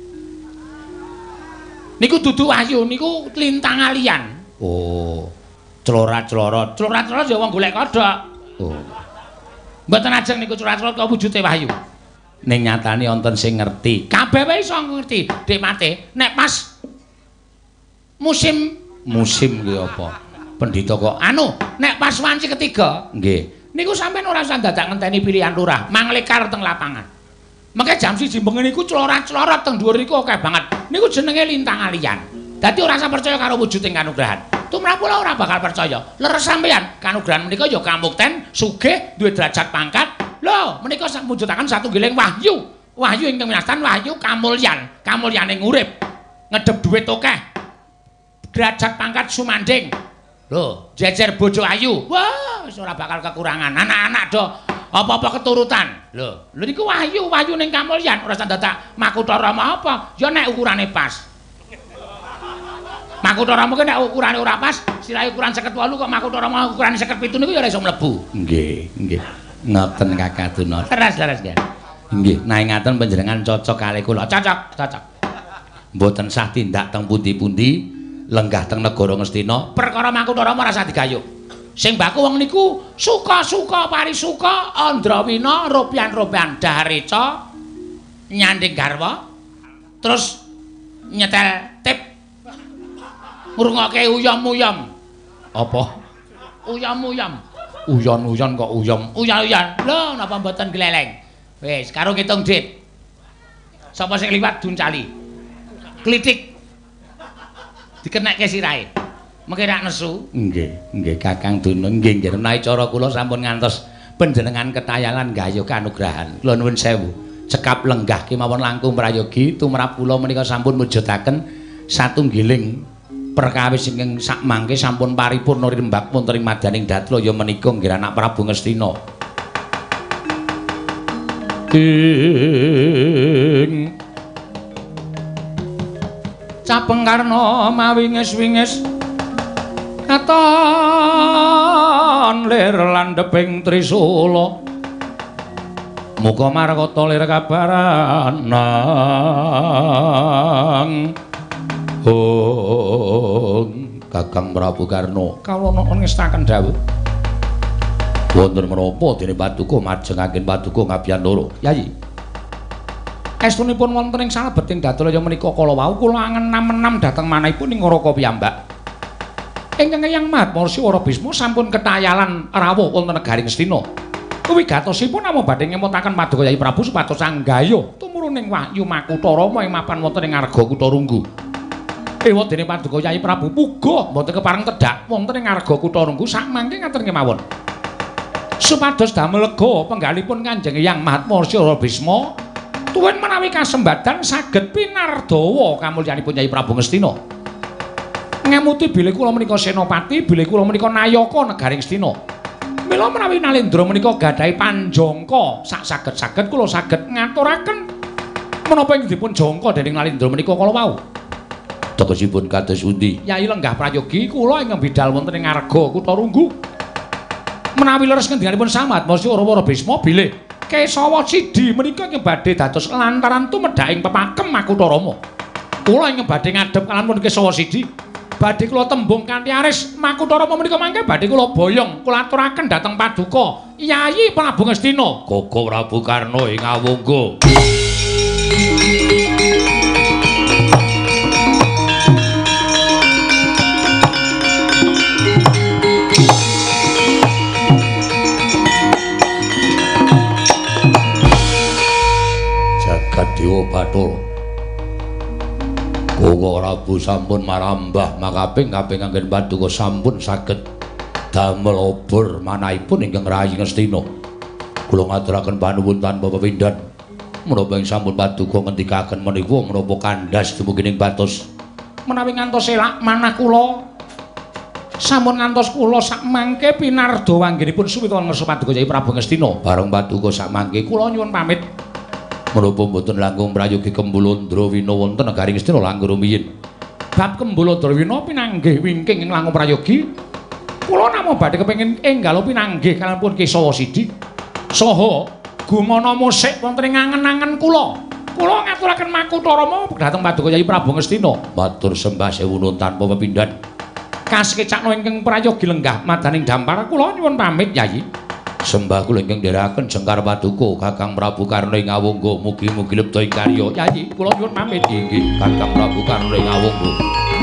Niku dudu wahyu, niku lintang alian. Oh. Clorat-clorot. Clorat-clorot ya wong golek kodhok. Oh. Mboten ajeng niku clorat-clorot kok wujude wahyu. Ning nyatane wonten sing ngerti. Kabeh wae iso ngerti. Dik mate, nek pas musim kuwi apa? Pendhita kok anu, nek pas wanci ketiga, nggih. Niku sampean ora usah dadak ngenteni pilihan lurah, manglekar teng lapangan. Mengke jam 1 bengi niku clorat-clorot teng dhuwur niku akeh banget. Niku jenenge lintang alian. Dadi ora usah percaya karo wujuding kanugrahan. Tumrap kula ora bakal percaya. Leres sampean, kanugrahan menika ya kamukten, sugih, duwe derajat pangkat. Lho, menika sak mujudaken satunggiling wahyu. Wahyu ingkang winastan wahyu kamulyan, kamulyaning urip. Ngedhep dhuwit akeh. Derajat pangkat sumanding. Lho, jejer bojo ayu. Wah, wis ora bakal kekurangan. Anak-anak do apa-apa keturutan. Lho niku wahyu, wahyu ning kamulyan. Ora dadak Makutha Rama apa? Ya nek ukurane pas. Makutha Rama ki nek ukurane ora pas, sirahe ukuran 58 kok Makutha Rama ukurane 57 niku ya ora iso mlebu. Nggih. Ngoten Kakang Durna. Teras nggih. Nggih, naing ngaten panjenengan cocok kalih kula. Cocok. Mboten sah tindak teng pundi-pundi. Lenggah teng negara Ngastina perkara Makutha Rama ora usah digayuh. Sing baku wong niku suka-suka parisuka andrawina rupian-rupian dahareca nyanding garwa terus nyetel tip ngrungokke uyam-uyam. Apa? Uyam-uyam. Uyon-uyon kok uyam. Uyan-uyan. Lho napa mboten gleleng. Wis karo ngitung dit. Sapa sing liwat duncali. Klitik dikenekke sirahe. Mengke rak nesu. Nggih Kakang Durna. Nggih menawi cara kula sampun ngantos panjenengan ketayangan gayuh kanugrahan. Kula nuwun sewu. cekap lenggah kemawon langkung prayogi tumrap kula menika sampun mujudaken satunggiling perkawis ingkang sakmangke sampun paripurna rinembak wonten ing madaning Datlaya menika nggih anak Prabu Ngastina. Ing Capeng Karna mawingis-wingis katon lir landheping Trisula muga markata lir kabaran nang Kakang Prabu Karna kawula ngestaken dawuh wonten menapa dene Paduka majengaken Paduka Ngabiyantara Yayi estunipun wonten ing salebeting Datlaya menika kala wau kula angen-enam dhateng manahipun ing Ngaraka piyambak ingkang Hyang Mahatmarsya Wara Bisma sampun ketayalan rawuh wonten negaring Astina wigatosipun namung badhe ngemutaken Paduka Yayi Prabu supados anggaya tumuruning Wahyu Makutha Rama ing mapan wonten ing Arga Kutharunggu ewa dene Paduka Yayi Prabu puga mboten kepareng tedhak wonten ing Arga Kutharunggu sakmangke ngaten kemawon supados damel lega penggalipun Kanjeng Hyang Mahatmarsya Wara Bisma tuwin menawi kasembadan saged pinardawa kamulyanipun Yayi Prabu Ngastina ngamuti bilih kula menika senopati bilih kula menika nayaka negaring Astina mila menawi Nalendra menika gadhahi panjangka sak saged-saged kula saged ngaturaken menapa ing dipun jangka dening Nalendra menika kala wau tegesipun kados pundi Yayi lenggah prayogi kula ingkang bidhal wonten ing Arga Kutharunggu menawi leres ngendikipun Sang Mahatmarsya Wara Bisma bilih Kesawa Sidi menika ingkang badhe dados lantaran tumedhaking pepakem Makutha Rama. Kula ingkang badhe ngadhep kalampun Kesawa Sidi, badhe kula tembung kanthi aris Makutha Rama menika mangke badhe kula boyong, kula aturaken dhateng Paduka Yayi Prabu Ngastina. Koko Prabu Karna ing awungga. Dewa Bathara Koko Prabu sampun marambah makaping-kaping anggen Paduka sampun saged damel obor manahipun ingkang rayi Ngastina kula ngaturaken panuwun tanpa pepindhan menapa ing sampun Paduka ngendikaken menika menapa kandhas dumugi ing batos menawi ngantos elak manah kula sampun ngantos kula sakmangke pinardawa anggenipun suwita ngersa Paduka Yayi Prabu Ngastina bareng Paduka sakmangke kula nyuwun pamit menapa mboten langkung prayogi Kembulandra Wina wonten negaring Astina langkung rumiyin. Bab Kembulandra Wina pinanggih wingking ing langkung prayogi. Kula namung badhe kepengin enggal pinanggih kalampun Kesawa Sidi saha gumana musik wonten ing angen-angen kula. Kula ngaturaken Makutha Rama dhateng Paduka Yayi Prabu Ngastina. Matur sembah sewu nuwun tanpa pepindhan. Kasekecakna ingkang prayogi lenggah madaning dampar kula nyuwun pamit Yayi. Sembah kula ingkang ndherekaken Jengkar Paduka Kakang Prabu Karna ing awungga mugi-mugi lebda ing karya Yayi kula nyuwun pamit inggih Kakang Prabu Karna ing awungga.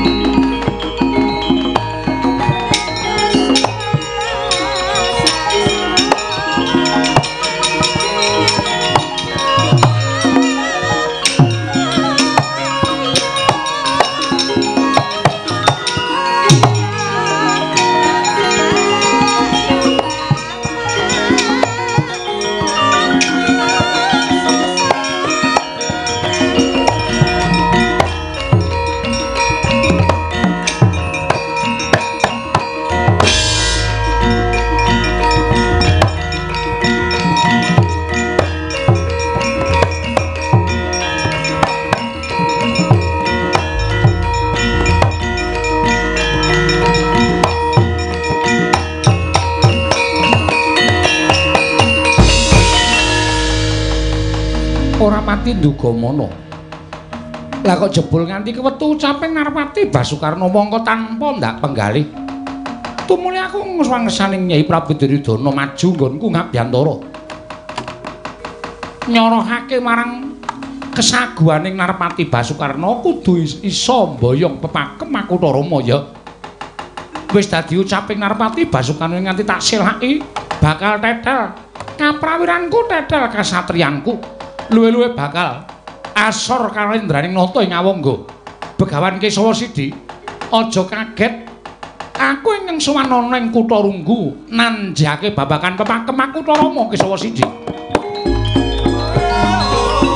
Nduga mono. Lah kok jebul nganti kewetu caping Narpati Basukarna mongko tanpa ndak penggalih. Tumuli aku ngeswangesaning Nyai Prabu Duryudana maju nggonku Ngabiyantara. Nyorohake marang kesaguhaning Narpati Basukarna kudu iso mboyong pepakem Makutha Rama ya. Wis dadi ucaping Narpati Basukarna nganti tak silaki bakal tetel kaprawiranku tetel kasatriyanku. Luwe-luwe bakal asor kalendraning nata ing awangga. Begawan Kesawa Sidi, aja kaget. Aku ingkang sowan ana ing Kutharunggu nanjake babagan pepakem Makutha Rama Kesawa Sidi.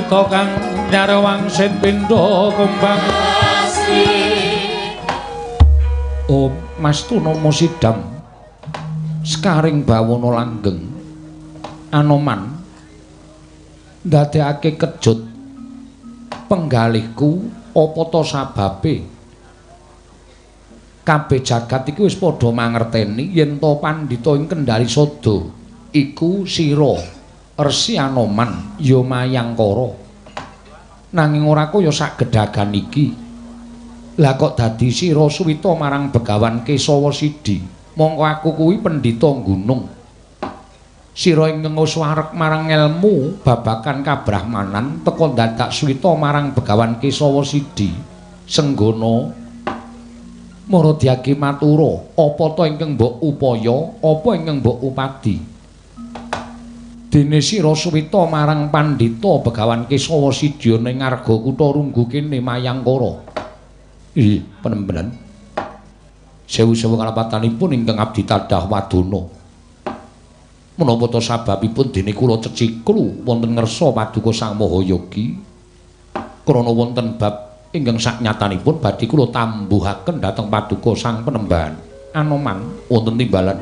Suwita kang nyarewangsin pindha kembang Oh Mas Tunama Sidam Sekaring bawana langgeng Anoman ndadekake kejut penggalihku apa ta sababe kabeh jagat iki wis padha mangerteni yen to pandhita ing Kendari Sada iku sira Resi Anoman ya Mayangkara nanging ora kaya sak gedhagan iki lah kok dadi sira Suwita marang Begawan Kesawa Sidi mongko aku kuwi pendhita gunung sira ingkang uswareg marang ilmu babagan kabrahmanan teka dadak Suwita marang Begawan Kesawa Sidi senggana Maradyaki matura apa ta ingkang mbok upaya apa ingkang mbok upadi dene sira Suwita marang pandhita Begawan Kesawa Sidi ning ngarga kutha Runggu kene Mayangkara ih penembenan sewu-sewu kalapatanipun ingkang abdi tadah wadana menapa ta sababipun dene kula ceciklu wonten ngersa paduka Sang Mahayogi krana wonten bab ingkang saknyatanipun badhe kula tambuhaken dhateng paduka Sang Penembahan Anoman wonten timbalan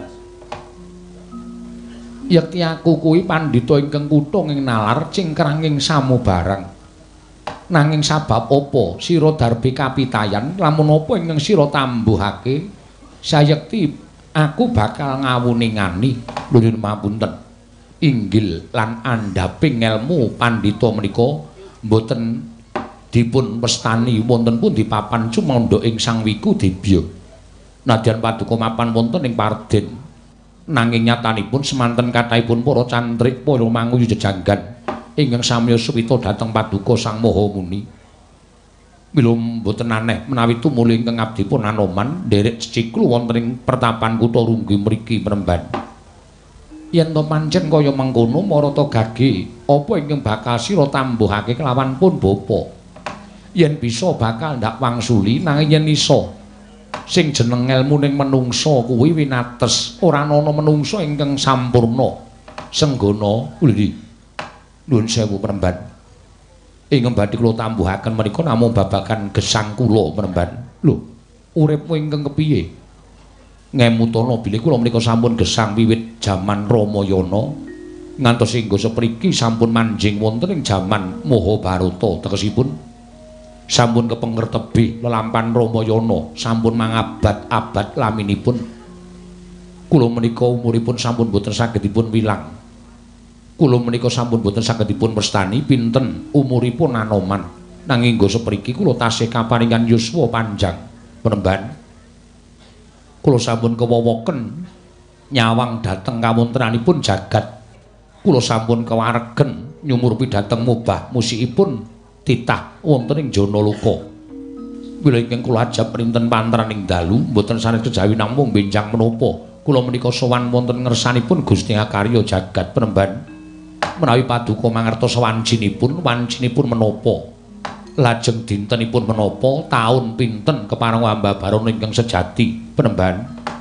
yekti aku kuwi pandhita ingkang kutha ing nalar cingkranging samubarang nanging sabab apa sira darbe kapitayan lamun apa ingkang sira tambuhake sayekti aku bakal ngawuningani nuwun mapunten inggil lan andhaping ilmu pandhita menika mboten dipun pestani wonten pundi papan cumandha ing Sang Wiku Debya nadyan paduka mapan wonten ing Parden nanging nyatanipun semanten kathahipun para cantrik para manguyu jejanggan ingkang samya Suwita dhateng paduka Sang Mahamuni mila mboten aneh menawi tumuli ingkang abdipun Anoman nderek ciciklu wonten ing pertapan kutha Runggu mriki Mremban yen to pancen kaya mengkono marata gage apa ingkang bakal sira tambuhake kelawan pun bapa yen bisa bakal ndak wangsuli nanging yen isa sing jeneng ilmu ning menungsa kuwi winates ora ana menungsa ingkang sampurna senggana ulih nuwun sewu Mremban ingkang badhe kula tambuhaken menika namung babagan gesang kula Mremban lho uripmu ingkang kepiye ngemutana bilih kula menika sampun gesang wiwit jaman Ramayana ngantos inggo sepriki sampun manjing wonten ing jaman Mahabharata tekesipun sampun kepengker tebih lelampahan Ramayana sampun mangabad-abad laminipun kula menika umuripun sampun boten saged dipun wilang kula menika sampun boten saged dipun mestani pinten umuripun Anoman nanging nggo sepriki kula tasih kaparingan yuswa panjang Penemban kula sampun kewowoken nyawang dhateng kawontenanipun jagat kula sampun kewaregen nyumurupi dhateng mubah musikipun titah wonten ing Janaloka mila ingkang kula ajab printen pantraning dalu mboten sanes kejawi namung benjang menapa kula menika sowan wonten ngersanipun Gusti Akarya jagat Penemban menawi paduka mangertos wancinipun menapa lajeng dintenipun menapa taun pinten kepareng ambabaron ingkang sejati Penemban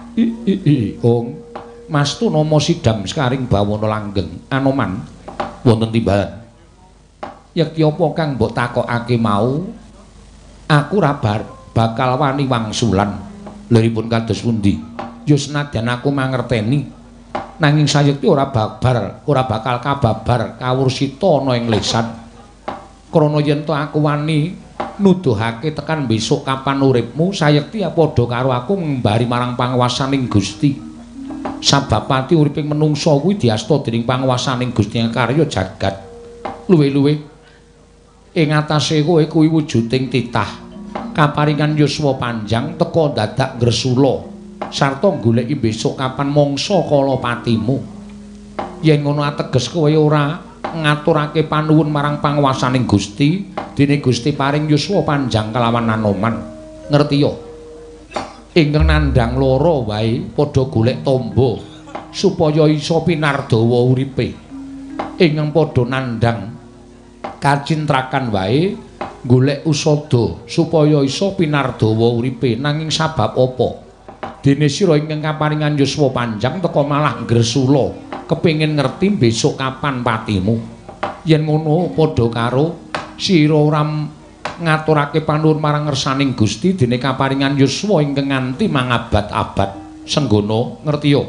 Ong Mas Tunama Sidam sekaring bawana langgeng Anoman wonten timbalan yekti apa kang mbok takokake mau aku ra bakal wani wangsulan liripun kados pundi ya senadyan aku mangerteni nanging sayekti ora bakal kababar kawursita ana ing lesan krana yen to aku wani nuduhake tekan besok kapan uripmu sayekti padha karo aku ngembari marang panguwasaning Gusti sabab pati uriping menungsa kuwi diasta dening panguwasaning Gusti Karya jagat luwih-luwih ing atase kowe kuwi wujuding titah kaparingan yuswa panjang teka dadak ngresula sarta goleki besok kapan mangsa kala patimu yen ngono ateges kowe ora ngaturake panuwun marang panguwasaning Gusti dene Gusti paring yuswa panjang kelawan Anoman ngerti ya ingkang nandhang lara wae padha golek tamba supaya isa pinardawa uripe ingkang padha nandhang kacintrakan wae golek usada supaya isa pinardawa uripe nanging sabab apa dene sira ingkang kaparingan yuswa panjang teka malah ngresula kepengin ngerti besok kapan patimu Yen ngono padha karo sira ora ngaturake panuwun marang ngersaning Gusti dene kaparingan yuswa ingkang nganti mangabad-abad senggono ngertiya.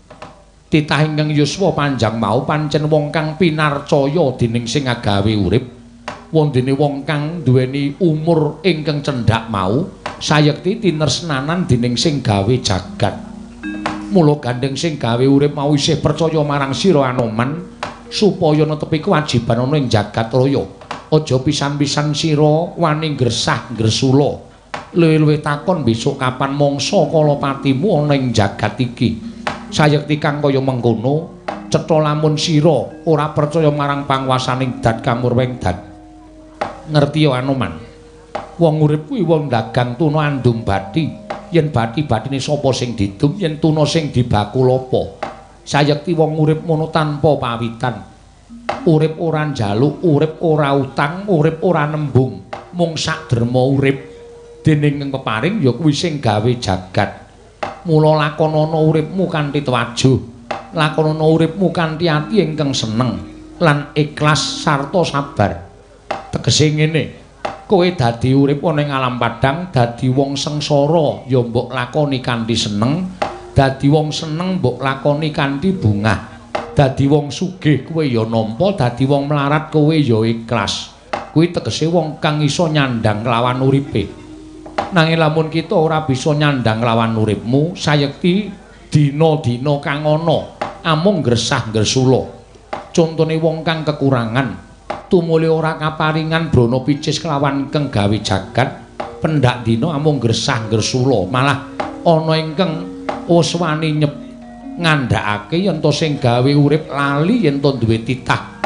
Titah ingkang yuswa panjang mau pancen wong kang pinarcaya dening sing agawe urip. Wondene wong kang duweni umur ingkang cendhak mau sayekti tinresnanan dening sing gawe jagat. Mula gandeng sing gawe urip mau isih percaya marang sira Anoman supaya netepi kewajiban ana ing jagat raya. Aja pisan-pisan sira wani gresah gresula. Luwih-luwih takon besok kapan mangsa kalapatimu ana ing jagat iki. Sayekti kang kaya mengkono cetha lamun sira ora percaya marang panguwasaning dat kamurweng dat. Ngerti ya Anoman. Wong urip kuwi wong dagang tuna andum bathi. Yen bathi-bathine sapa sing didum, yen tuna sing dibakul apa. Sayekti wong urip mono tanpa pawitan. Urip ora njaluk, urip ora utang, urip ora nembung, mung sak derma urip. Dening ing peparing ya kuwi sing gawe jagat. Mula lakonana uripmu kanthi tuwajuh, lakonana uripmu kanthi ati ingkang seneng lan ikhlas sarta sabar. Tegese ngene, kowe dadi urip ana ing alam padang, dadi wong sengsara ya mbok lakoni kanthi seneng, dadi wong seneng mbok lakoni kanthi bungah. Dadi wong sugih kowe ya nampa, dadi wong melarat kowe ya ikhlas. Kuwi tegese wong kang iso nyandang lawan uripe. Nanging lamun kita ora bisa nyandang lawan uripmu, sayekti dina-dina kang ana amung gresah gresula. Contone wong kang kekurangan, tumuli ora kaparingan brana picis kelawan kang gawe jagat, pendak dina amung gresah gresula, malah ana ingkang wis wani ngandhakake yen to sing gawe urip lali yen to duwe titah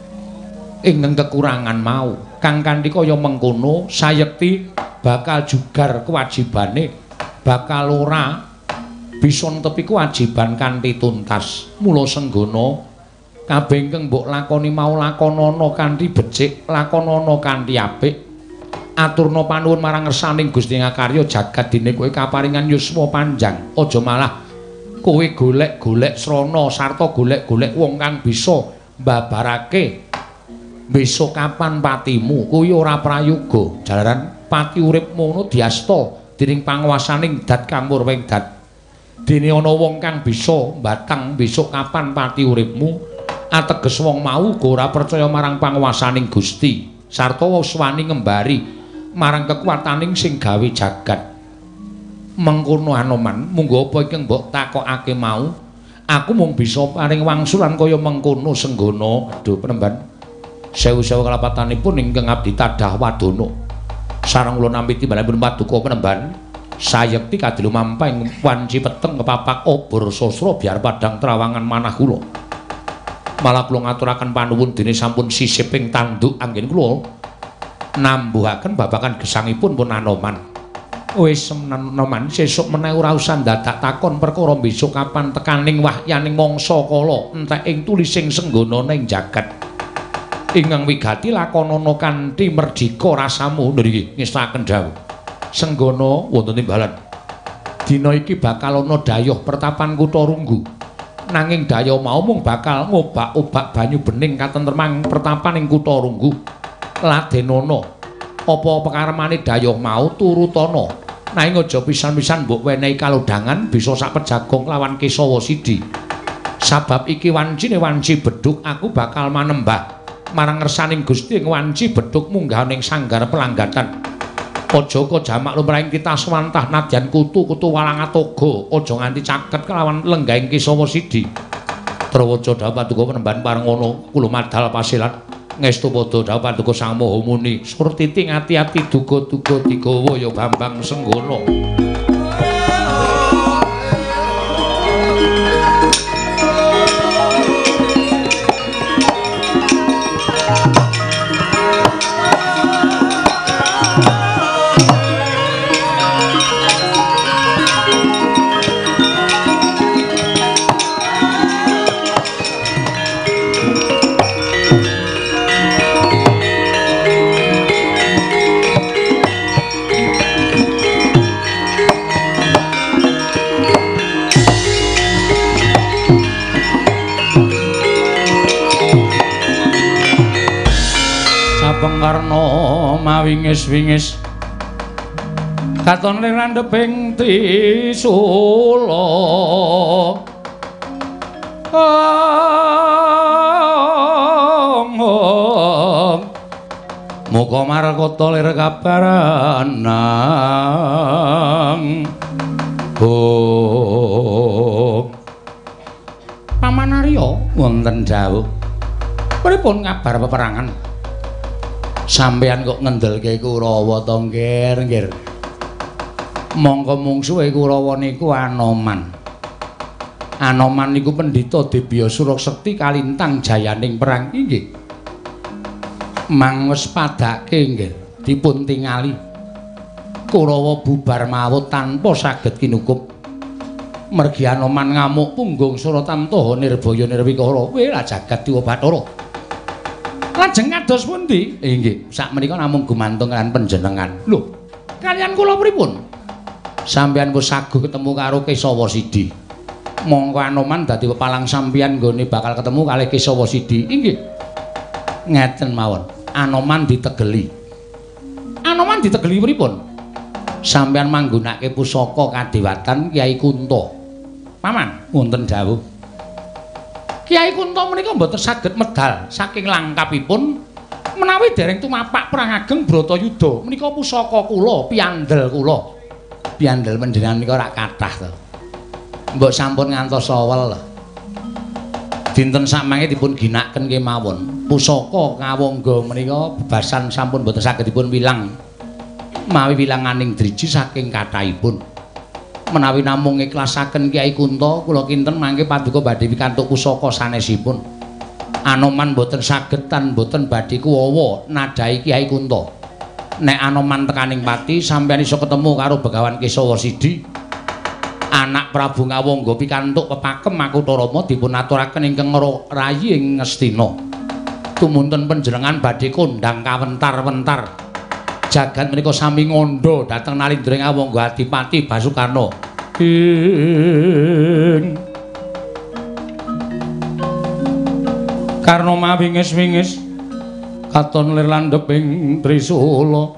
ingkang kekurangan mau. Kang kanthi kaya mengkono sayekti bakal jugar kewajibane, bakal ora bisa netepi kewajiban kanthi tuntas. Mula senggana kabeh ingkang mbok lakoni mau lakonana kanthi becik, lakonana kanthi apik. Aturna panuwun marang ngersaning Gusti ngakarya jagat dene kowe kaparingan yuswa panjang. Aja malah kowe golek-golek srana sarta golek-golek wong kang bisa mbabarake besok kapan patimu. Kuwi ora prayoga. Jalaran pati uripmu ngono diasta dening panguwasaning dat kamurweng dat. Dene ana wong kang bisa mbatang besok kapan pati uripmu, ateges wong mau uga ora percaya marang panguwasaning Gusti sarta wis wani ngembari marang kekuwataning sing gawe jagat. Mengkono Anoman, munggo apa iki mbok takokake mau, aku mung bisa paring wangsulan kaya mengkono senggana. Aduh penemban sewu-sewu kalapatanipun ingkang abdi tadah wadana. Sareng kula nampi timbalanipun paduka penemban sayekti kadhe lumampahing wanci peteng kepapak obor sastra biar padang trawangan manah kula. Malah kula ngaturaken panuwun dene sampun sisiping tanduk anggen kula nambuhaken babagan gesangipun pun Anoman. Wis Anoman, sesuk meneh ora usah dadak takon perkara besok kapan tekaning wahyaning mangsa kala entek ing tulising senggonane ing jagat. Ingkang wigati lakonana kanthi merdika rasamu. Nggih ngestaken dawuh. Senggana wonten timbalan. Dina iki bakal ana dayoh pertapan Kutha Runggu. Nanging dayoh mau mung bakal ngobak-obak banyu bening katentremang pertapan ing Kutha Runggu. Ladenana apa pekaremane dayoh mau turutana. Nanging aja pisan-pisan mbok wenehi kalodhangan bisa sak pejagong lawan Kesawa Sidi. Sabab iki wancine wanci bedhug, aku bakal manembah marang ngersaning Gusti ing wanci bedhug munggah ning sanggar pelanggatan. Aja kok jamak lumrahing kita swantah nadyan kutu-kutu Walangatoga, aja nganti caket kelawan lenggahing Kesawa Sidi. Trawaca dawuh paduka penemban pareng ngono kula madhal pasilan ngestu padha dawuh paduka Sang Maha Muni. Surtiti ngati-ati duga-duga digawa ya Bambang Senggana. mawingis-wingis katon landheping Trisula muga markata lir kabaranang Paman Arya wonten dawuh pripun ngabar peperangan sampeyan kok ngendelke Kurawa to nggir mongko mungsuhe Kurawa niku Anoman niku pendhita Debya Surasekti kalintang jayaning perang inggih mang wis padake nggih dipun tingali Kurawa bubar mawut tanpa saged kinukup mergi Anoman ngamuk punggung Suratamtaha nirbaya nirwikara wela jagat Dewa Bathara lajeng kados pundi inggih sakmenika namung gumantung kan panjenengan lho kaliyan kula pripun sampeyan wis saguh ketemu karo Kesawa Sidi mongko Anoman dadi pepalang sampeyan nggone bakal ketemu kalih Kesawa Sidi inggih ngeten mawon Anoman ditegeli pripun sampeyan manggunake pusaka kadewatan Kyai Kunto Paman wonten dawuh Kyai Kunto menika mboten saged medal saking langkapipun menawi dereng tumapak perang ageng Bratayuda menika pusaka kula piandel panjenengan menika rak kathah to mbok sampun ngantos sawel dinten sakmangke dipun ginakaken kemawon pusaka kawangga menika bebasan sampun mboten saged dipun wilang mawi wilanganing driji saking kathahipun menawi namung ikhlasaken Kyai Kunto kula kinten mangke paduka badhe pikantuk pusaka sanesipun Anoman boten saged tan boten badhe kuwawa nadhahi Kyai Kunto nek Anoman tekaning pati sampeyan iso ketemu karo Begawan Kesawa Sidi anak Prabu Ngawangga pikantuk pepakem Makutarama dipun aturaken ingkang rayi ing Ngastina tumunten panjenengan badhe kondhang kawentar-wentar jagat menika sami ngondo dhateng Nalindra Ngawangga Adipati Basukarna karna mawingis-wingis katon lir landheping Trisula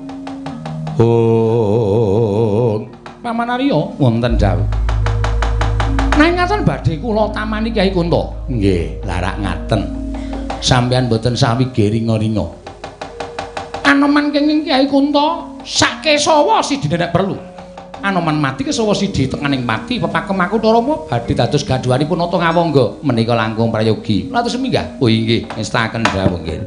Paman Arya wonten dawuh nanging ngaten badhe kula tamani Kyai Kunto nggih larak ngaten sampeyan boten sawi geringa-ringa Anoman kenging Kyai Kunto sak Kesawa Sidi nek perlu Anoman mati Kesawa Sidi tekaning pati pepakem Makutarama badhe dados gadhuhanipun Nata Ngawangga menika langkung prayogi latus minggah oh inggih ngestaken dawuh nggih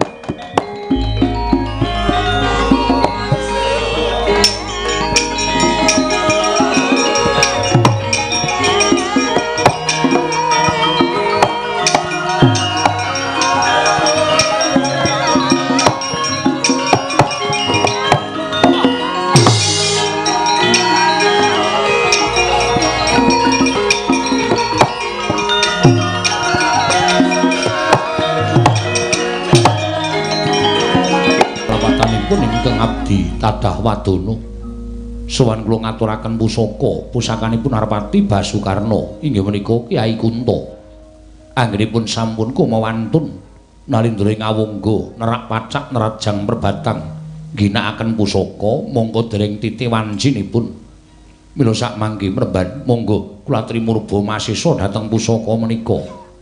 Tadah Wadono sowan kula ngaturaken pusakanipun Narpati Basukarna inggih menika Kyai Kunto anggenipun sampun kumawantun Nalindra Ngawangga nerak pacak nerajang perbatang ginakaken pusaka monggo dereng titi wanjinipun mila sak mangke mremban monggo kula trimurba masisa dhateng pusaka menika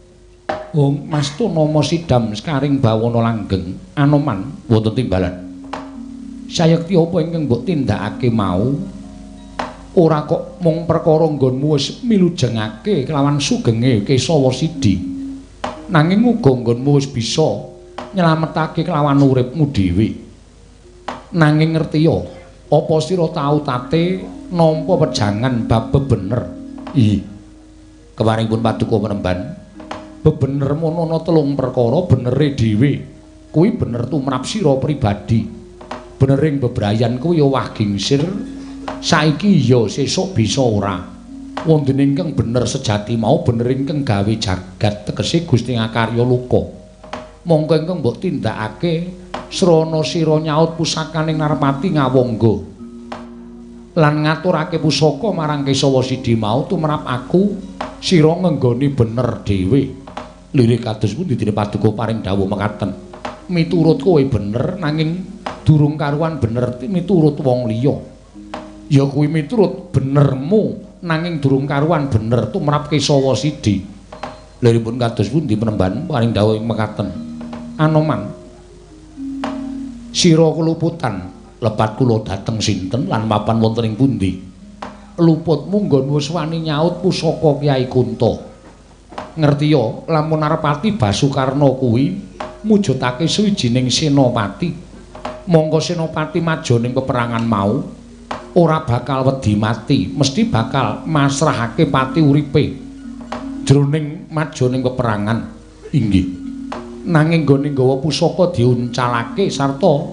Mas Tunama Sidam Skaring Bawana Langgeng Anoman wonten timbalan sayekti apa ingkang mbok tindakake mau ora kok mung perkara nggonmu wis milujengake kelawan sugenge Kesawa Sidi nanging uga nggonmu wis bisa nyelametake kelawan uripmu dhewe nanging ngertiya apa sira tau tate nampa wejangan bab bebener keparingipun paduka penemban bebener mono ana telung perkara benere dhewe kuwi bener tumrap sira pribadi benering bebrayan kuwi ya wah gingsir saiki ya sesuk bisa ora wonten ingkang bener sejati mau bener ingkang gawe jagat tegese Gusti ngakarya luka monggo ingkang mbok tindakake srana sira nyaut pusakaning Narpati Ngawangga lan ngaturake pusaka marang Kesawa Sidi mau tumrap aku sira ngenggoni bener dhewe lirik kados pundi dene paduka paring dawuh mekaten miturut kowe bener nanging durung karuan bener miturut wong liya. Ya kuwi miturut benermu nanging durung karuan bener tumrap Kesawa Sidi. Liripun kados pundi penemban paring dawuh mekaten. Anoman. Sira keluputan lepat kula dhateng sinten lan mapan wonten ing pundi? Luputmu nggon wis wani nyaut pusaka Kyai Kunto. Ngertiya lamun Narpati Basukarna kuwi mujudake suwijining senopati. Monggo senopati majoning peperangan mau ora bakal wedi mati, mesti bakal masrahake pati uripe jroning majoning peperangan. Inggih. Nanging nggone nggawa pusaka diuncalake sarta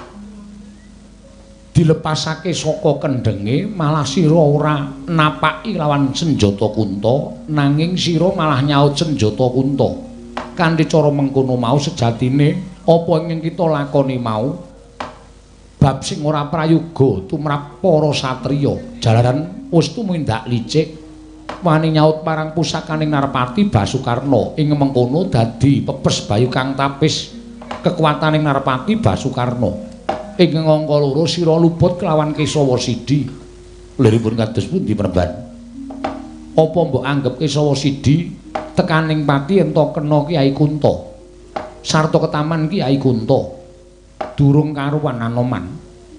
dilepasake saka kendhenge malah sira ora napaki lawan senjata Kunto, nanging sira malah nyaut senjata Kunto. Kanthi cara mengkono mau sejatine apa ingkang kita lakoni mau bab sing ora prayoga tumrap para satriya jalaran wis tumindak licik wani nyaut marang pusakaning Narpati Basukarna ing mengkono dadi pepes bayu kang tapis kekuwataning Narpati Basukarna. Ing angka loro sira luput kelawan Kesawa Sidi. Liripun kados pundi penemban? Apa mbok anggep Kesawa Sidi tekaning pati ento kena Kyai Kunto sarta ketaman Kyai Kunto durung karuan Anoman.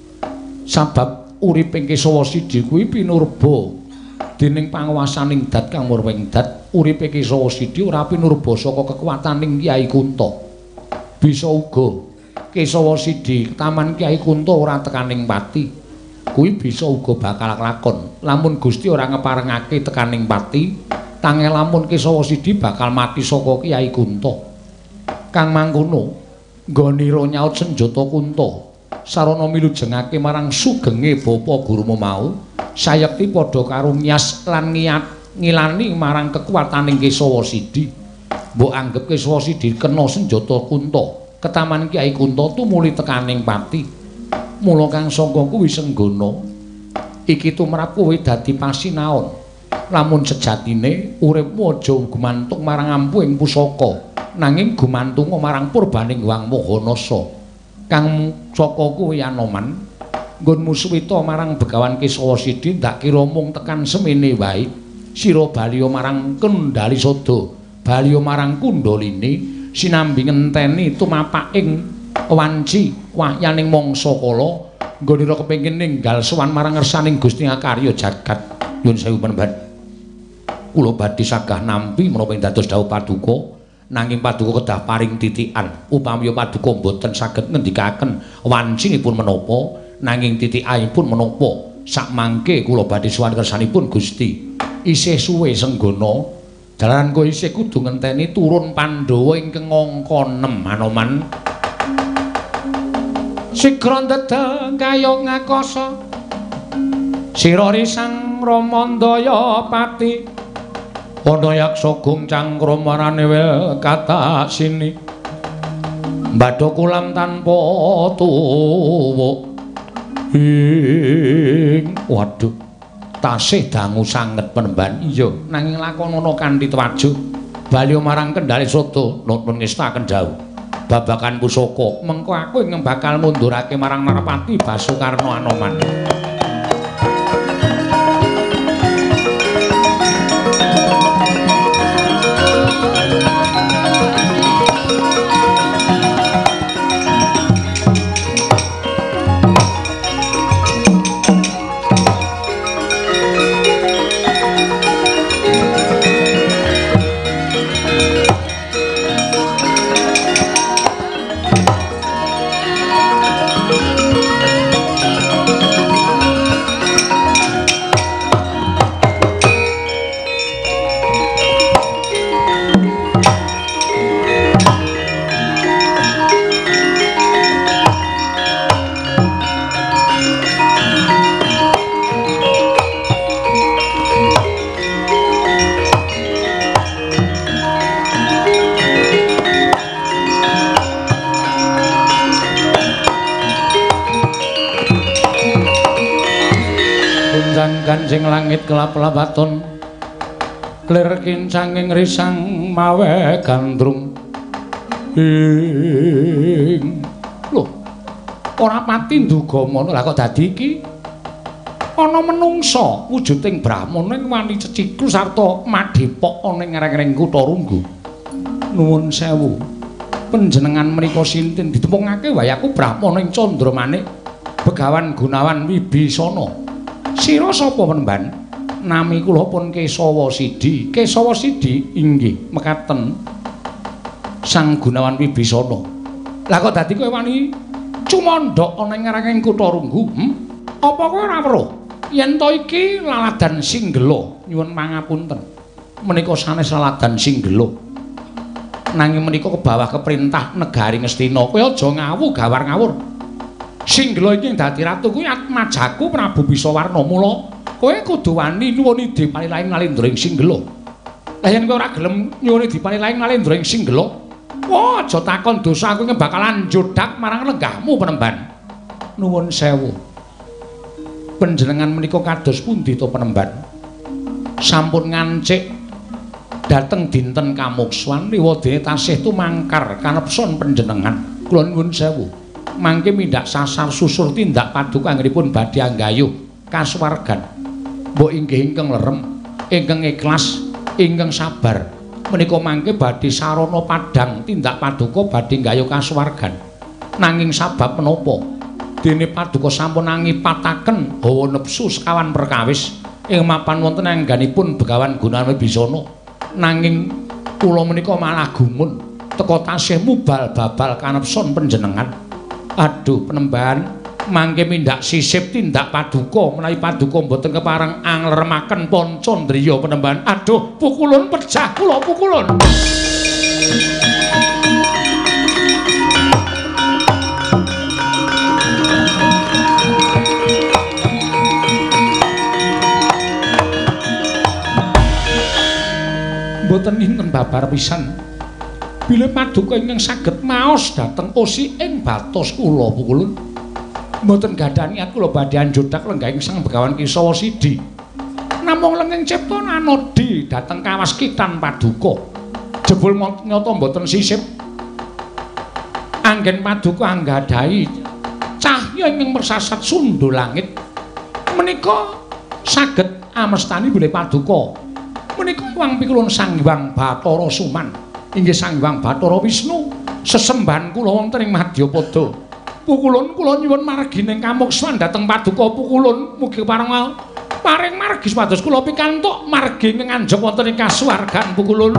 Sabab uriping Kesawa Sidi kuwi pinurba dening panguwasaning dat kang murwing dat. Uripe Kesawa Sidi ora pinurba saka kekuwataning Kyai Kunto. Bisa uga Kesawa Sidi taman Kyai Kunto ora tekaning pati. Kuwi bisa uga bakal lakon lamun Gusti ora ngeparengake tekaning pati, tangel lamun Kesawa Sidi bakal mati saka Kyai Kunto. Kang mangkono nggonira nyaut senjata Kunto sarana milujengake marang sugenge bapa gurumu mau sayekti padha karo nyas lan ngilani marang kekuwataning Kesawa Sidi. Mbok anggep Kesawa Sidi kena senjata Kunto ketaman Kyai Kunto tumuli tekaning pati. Mula kang sangka kuwi senggana iki tumrap kowe dadi pasinaon. Lamun sejatine uripmu aja gumantung marang ampuhing pusaka, nanging gumantung marang purbaning Wang Mahanasa. Kang saka kowe Anoman nggonmu suwita marang Begawan Kesawa Sidi ndak kira mung tekan semene wae. Sira baliya marang Kendali Sada, baliya marang Kundalini sinambi ngenteni tumapaking wanci wahyaning mangsa kala nggonira kepengin ninggal sowan marang ngersaning Gusti Ngakarya jagat. Nyuwun sewu penemban. Kula badhe sagah nampi menapa dados dawuh Paduka, nanging Paduka kedah paring titikan. Upami Paduka boten saged ngendikaken wancinipun menapa, nanging titikanipun menapa, sakmangke kula badhe sowan kersanipun Gusti. Isih suwe senggana jalaran kowe isih kudu ngenteni turun Pandhawa ingkang angka 6 Anoman. Sigra ndedeg kaya ngakasa sira risang Ramandaya pati Pandayaksa gungcang kramarane wel kata sini mbadha kulam tanpa tuwa. Waduh tasih dangu sanget penemban. Iya, nanging lakonono kanthi tuwajuh bali marang Kendali Sada nuwun ngestaken dawuh babakan pusaka. Mengko aku ing bakal ngundurake marang Narpati Basukarna Anoman. Kancing langit kelap-lapaton lir kincanging risang mawe gandrung. Lho ora pati nduga mono. Lah kok dadi iki ana menungsa wujuding Brahmana ing wani ceciklu sarta madhepok ana ing ngareng-ngareng Kutha Runggu. Nuwun sewu. Panjenengan menika sinten ditepungake wayaku Brahmana ing Candramanik Begawan Gunawan Wibisana. Sira sapa Penemban? Nami kula pun Kesawa Sidi. Kesawa Sidi inggih mekaten Sang Gunawan Wibisana. Lah kok dadi kowe wani cumandhak ana ing ngareng Kutha Runggu? Apa kowe ora weruh yen to iki laladan Singgela? Nyuwun pangapunten. Menika sanes laladan Singgela. Nanging menika kebawah keperintah negari Ngastina. Kowe aja ngawu gawar ngawur. Singgela iki dadi ratu kuwi atmajaku Prabu Bisawarna. Mula kowe kudu wani nyuwuni Dipanilaing Nalendra ing Singgela. Lah yen kowe ora gelem nyuwuni Dipanilaing Nalendra ing Singgela, wah aja takon dosa aku bakalan jodak marang lenggahmu Penemban. Nuwun sewu. Panjenengan menika kados pundi to Penemban? Sampun ngancik dhateng dinten kamuksuan liwadene tasih tumangkar kanepson panjenengan. Kula nuwun sewu. Mangke mindhak sasar susur tindak paduka anggenipun badhe anggayuh kasuwargan. Mbok inggih ingkang lerem, ingkang ikhlas, ingkang sabar. Menika mangke badhe sarana padhang tindak paduka badhe nggayuh kasuwargan. Nanging sabab menapa? Dene paduka sampun angipataken hawa nepsu sekawan perkawis ing mapan wonten angganipun Begawan Gunawan Wibisana. Nanging kula menika malah gumun teka tasih mubal babal kanepson panjenengan. Aduh Penemban, mangke mindhak sisip tindak paduka menawi paduka mboten kepareng anglermaken Pancandriya Penemban. Aduh, pukulun pecah kula pukulun. Mboten dinten babar pisan. Bilih paduka ingkang saged maos dhateng Osi ing batos kula pukulun. Mboten gadah niat kula badhe anjodak lenggahing Sang Begawan Kesawa Sidi. Namung lenging cipta nanodi dhateng kawaskitan paduka. Jebul nyata mboten sisip. Anggen paduka anggadhahi cahya ingkang mersasat sundha langit. Menika saged amestani bilih paduka. Menika wang pikulun Sang Hyang Bathara Suman. Inggih Sang Hyang Bathara Wisnu. Sesembahan kula wonten ing Madyapada. Pukulun kula nyuwun margining kamuksuan dhateng paduka pukulun mugi paring margi supados kula pikantuk margi ing anjeng wonten ing kasuwargan pukulun.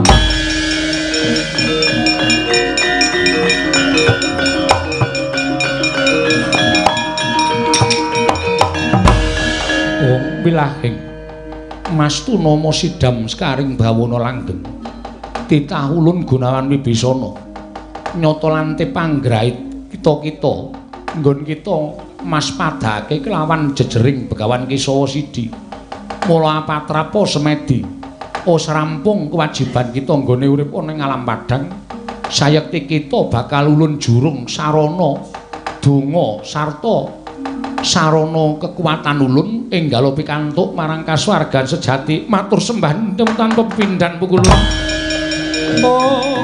Wong wilahing Mastu nama Sidam Sekaring Bawana Langgeng. Titah ulun Gunawan Wibisana. Nyata lante panggrahit kita-kita nggon kita mas padhake kelawan jejering Begawan Kesawa Sidi. Mula apatrapa semedi wis rampung kewajiban kita nggone urip ana ing alam padhang. Sayekti kita bakal ulun jurung sarana donga sarta sarana kekuatan ulun enggal pikantuk marang kasuwargan sejati. Matur sembah tanpa pindhan pukulun. Oh.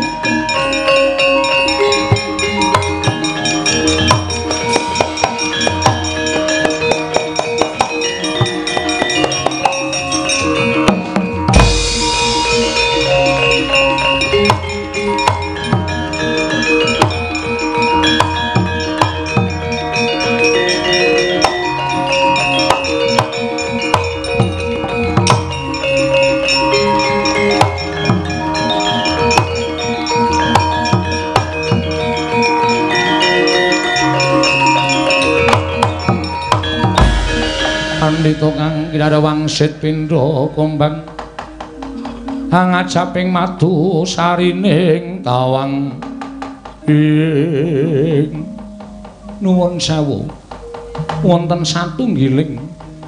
Pandhita kang kinara wangsit pindha kombang ngajaping madu sarining tawang ing nuwun sewu wonten satunggiling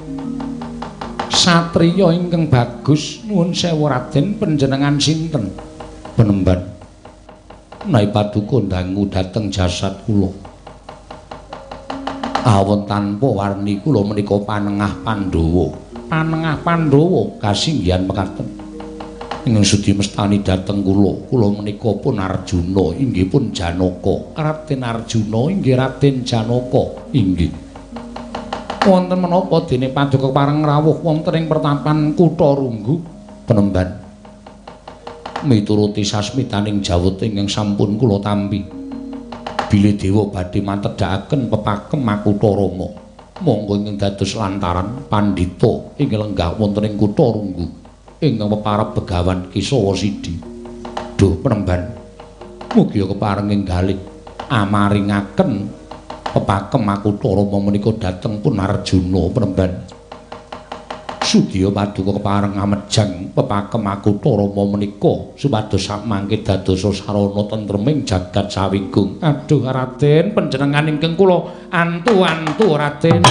satriya ingkang bagus. Nuwun sewu Raden, panjenengan sinten? Penemban. Menawi paduka ndangu dhateng jasad kula awon tanpa warni kula menika panengah Pandhawa. Panengah Pandhawa kasinggihan mekaten. ingkang sudi mestani dhateng kula menika pun Arjuna inggih pun Janaka. Raden Arjuna inggih Raden Janaka inggih. Wonten menapa dene paduka pareng rawuh wonten ing pertapan Kutha Runggu Penemban. Mituruti sasmitaning jawut ingkang sampun kula tampi. Bilih dewa badhe mantedhakaken pepakem Makutha Rama. Monggo ingkang dados lantaran pandhita ing lenggah wonten ing Kutha Runggu ingkang peparep Begawan Kisawa Sidi. Duh Penemban, mugi kepareng enggalih amaringaken pepakem Makutha Rama menika dhateng pun Arjuna Penemban. Sudya paduka kepareng amejang pepakem Makutha Rama menika supados samangke dadosa sarana tentreming jagat sawigung. Aduh Raden, panjenengan ingkang kula antu-antu Raden.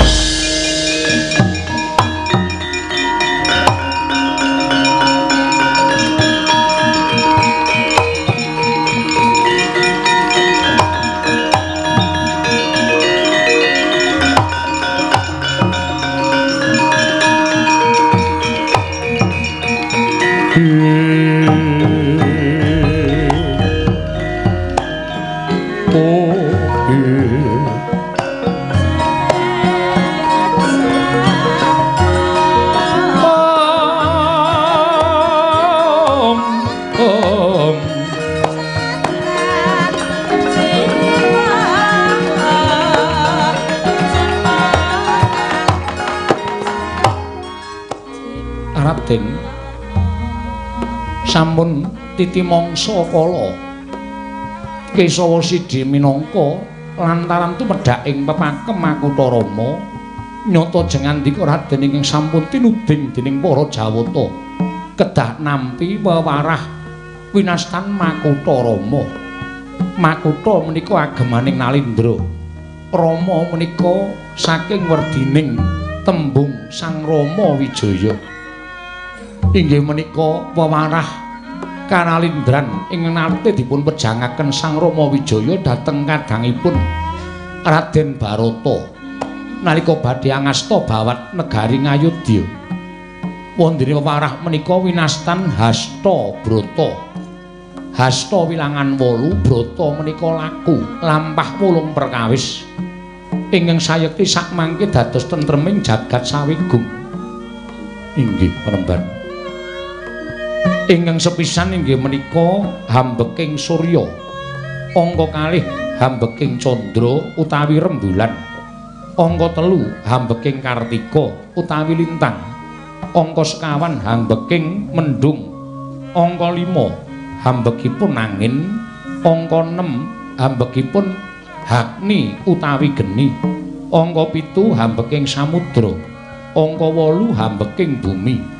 Sampun titi mangsa kala Kisawa Sidi minangka lantaran tumedhak ing pepakem Makutha Rama nyata jengandika Raden ingkang sampun tinuding dening para Jawata kedah nampi wewarah winastan Makutha Rama. Makutha menika agemaning Nalindra. Rama menika saking werdining tembung Sang Rama Wijaya. Inggih menika wewarah Kanalindran ingkang nate dipun pejangaken Sang Rama Wijaya dhateng kadangipun Raden Barata nalika badhe angasta bawat negari Ngayodya. Wondene wewarah menika winastan Hasta Brata. Hasta wilangan 8, Brata menika laku lampah 8 perkawis ingkang sayekti sakmangke dados tentreming jagat sawigung. Inggih Penemban. Ingkang sepisan inggih menika Hambeking Surya. Angka 2 Hambeking Candra utawi rembulan. Angka 3 Hambeking Kartika utawi lintang. Angka 51 Hambeking Mendung. Angka 5 hambekipun angin. Angka 6 hambekipun Agni utawi geni. Angka 7 hambeking samudra. Angka 8 hambeking bumi.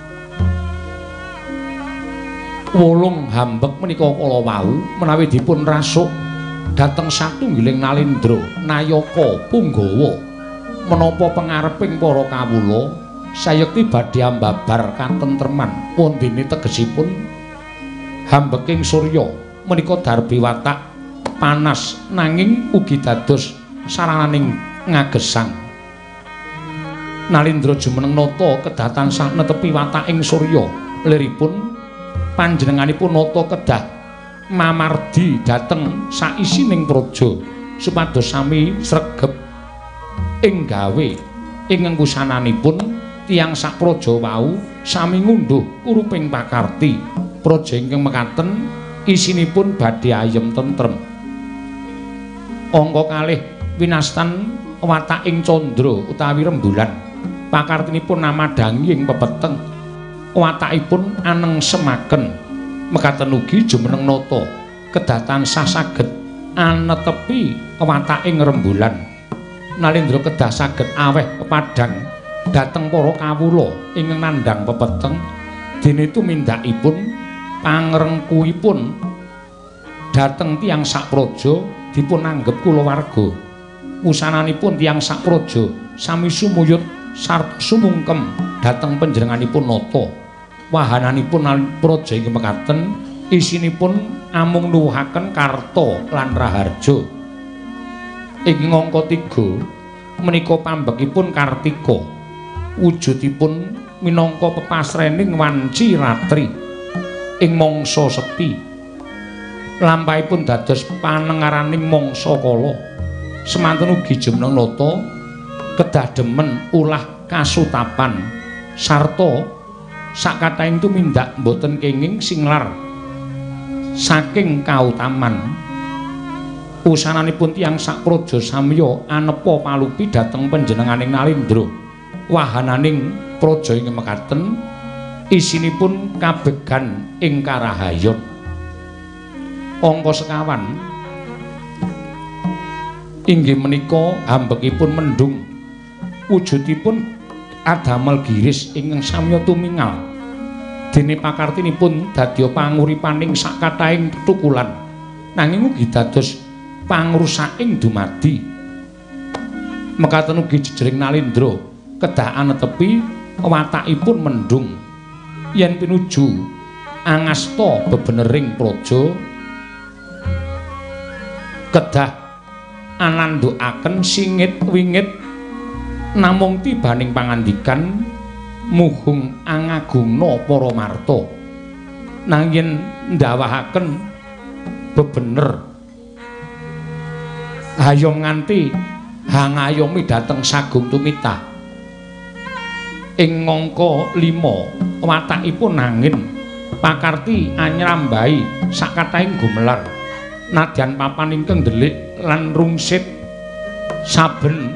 8 hambek menika kala wau menawi dipun rasuk dhateng satunggiling Nalindra Nayaka Punggawa menapa pangareping para kawula sayekti badhe ambabar katentreman. Wondene tegesipun hambeking Surya menika darbi watak panas nanging ugi dados sarananing ngagesang. Nalindra jumeneng nata kedatan sanetepi wataking Surya liripun panjenenganipun nata kedah mamardi dhateng saisining praja supados sami sregep ing gawe ingkang kusananipun tiyang sak praja wau sami ngunduh uruping pakarti. Praja ingkang mekaten isinipun badhe ayem tentrem. Angka 2 winastan wataking candra utawi rembulan. Pakartinipun namadhangi ing pepeteng. Watakipun anengsemaken mekaten ugi jumeneng nata kedatan saged anetepi wataking rembulan. Nalindra kedah saged aweh pepadhang dhateng para kawula ingkang nandhang pepeteng dene tumindakipun pangrengkuipun dhateng tiyang sapraja dipun anggep kulawarga. Wusananipun tiyang sapraja sami sumuyut sarta sumungkem dhateng panjenenganipun nata. Wahananipun praja ing mekaten isinipun amung nuwuhaken karta lan raharja. Ing angka 3 menika pambekipun Kartika. Wujudipun minangka pepasrening wanci ratri. ing mangsa sekti. Lampahipun dados panengaraning mangsa kala. Semanten ugi jumeneng nata kedah demen ulah kasutapan sarta sakatahing tumindak boten kenging singlar saking kautaman. Usananipun tiyang sapraja samya anepa palupi dhateng panjenenganing Nalendra. Wahananing praja ing mekaten isinipun kabegan ing karahayon. Angka sekawan inggih menika hambekipun mendung. Wujudipun adamel giris ingkang samya tumingal. Dene pakartinipun dadya panguripaning sakatahing tukulan. Nanging ugi dados pangrusaking dumadi. Mekaten ugi jejering Nalendra kedah anetepi watakipun mendung. Yen pinuju angasta bebenering praja kedah anandhukaken singit wingit namung tibaning pangandikan muhung angagungna para marta. Nanging ndawahaken bebener hayom nganti hangayomi dhateng Sagung Tumitah. Ing ngangka 5 watakipun angin pakarti anyrambahi sakatahing gumelar. Nadyan papan ingkang delik lan rungsit saben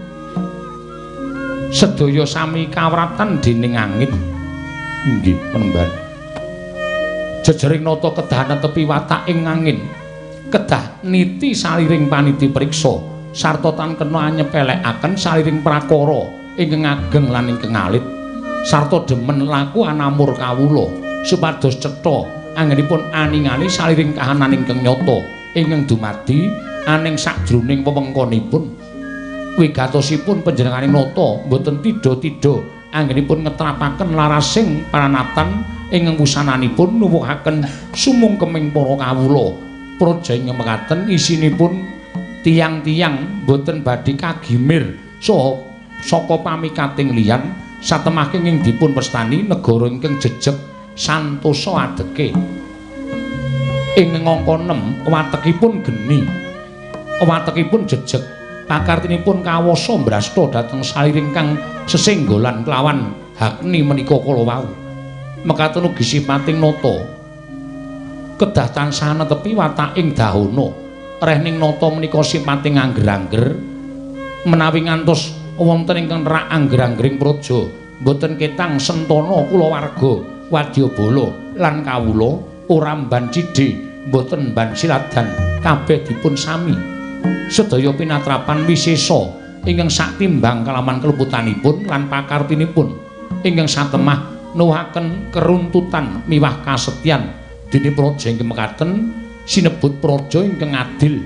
sedaya sami kawratan dening angin. Inggih penemban. Jejering nata kedah netepi wataking angin, kedah niti saliring paniti priksa sarta tan kena nyepelekaken saliring prakara ingkang ageng lan ingkang alit sarta demen laku anamur kawula supados cetha anggenipun aningali saliring kahanan ingkang nyata ingkang dumadi aning sajroning wewengkonipun. Wigatosipun panjenenganing nata boten tida-tida anggenipun ngetrapaken larasing paranatan ingkang wusananipun nuwuhaken sumungkeming para kawula. Praja ing mekaten isinipun tiyang-tiyang boten badhe kagimir saha saka pamikating liyan satemahing ing dipun pestani negara ingkang jejeg santosa adeke. Ing ngangka 6 watekipun geni, watekipun jejeg, pakartinipun kawasa mbrasta dhateng saliring kang sesenggolan kelawan hakni menika kala wau. Mekaten ugi sipating nata kedah tansah netepi wataking dahana. Rehning nata menika sipating angger-angger menawi ngantos wonten ingkang nerak angger-anggering praja boten ketang sentana kulawarga wadyabala lan kawula ora mban cidhe boten mban siladan kabeh dipun sami sedaya pinatrapan wisesa ingkang saktimbang kalaman keleputanipun lan pakartinipun ingkang satemah nuwuhaken keruntutan miwah kasetyan dene praja ingkang mekaten sinebut praja ingkang adil.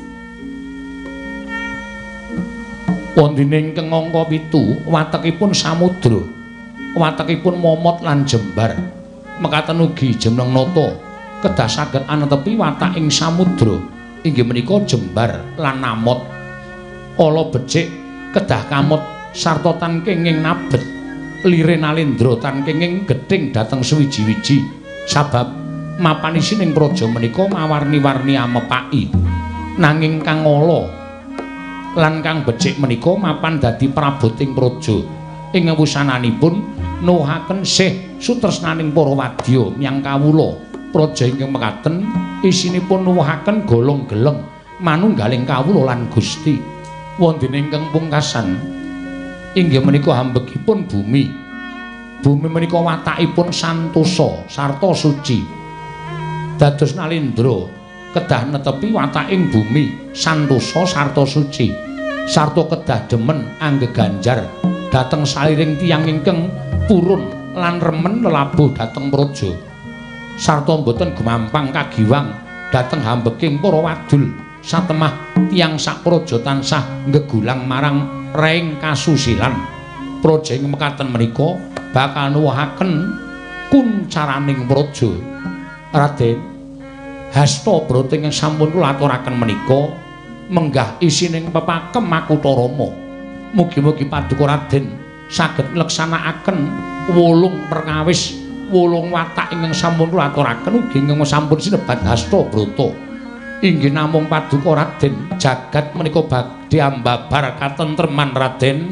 Wondene ingkang angka 7 watekipun samudra, watekipun momot lan jembar. Mekaten ugi jeneng nata kedah saged anetepi wataking samudra inggih menika jembar lan namot. Ala becik kedah kamot sarta tan kenging nabet. Lire Nalendra tan kenging gething dhateng suwiji-wiji sabab mapanisining praja menika mawarni-warni amepaki. Nanging kang ala lan kang becik menika mapan dadi praboting praja ing wusananipun nuwuhaken sih sutresnaning para wadya miyang kawula. Praja ingkang mekaten isinipun nuwuhaken golong-geleng manunggaling kawula lan Gusti. Wondene ingkang pungkasan inggih menika hambegipun bumi. Bumi menika watakipun santosa sarta suci. Dados Nalendra kedah netepi wataking bumi santosa sarta suci sarta kedah demen anggeganjar dhateng saliring tiyang ingkang purun lan remen lelabuh dhateng praja sarta boten gumampang kagiwang dhateng hambeking para wadul satemah tiyang sapraja tansah ngegulang marang raing kasusilan. Praja ing mekaten menika bakal nuwuhaken kuncaraning praja. Raden hasta brata ingkang sampun kula aturaken menika menggah isining pepakem Makutarama. Mugi-mugi paduka Raden saged ngleksanakaken 8 perkawis wolung watak ingkang sampun kula aturaken ugi ingkang sampun sinebat hasta brata. Inggih namung paduka Raden, jagat menika badhe ambabar katentreman Raden.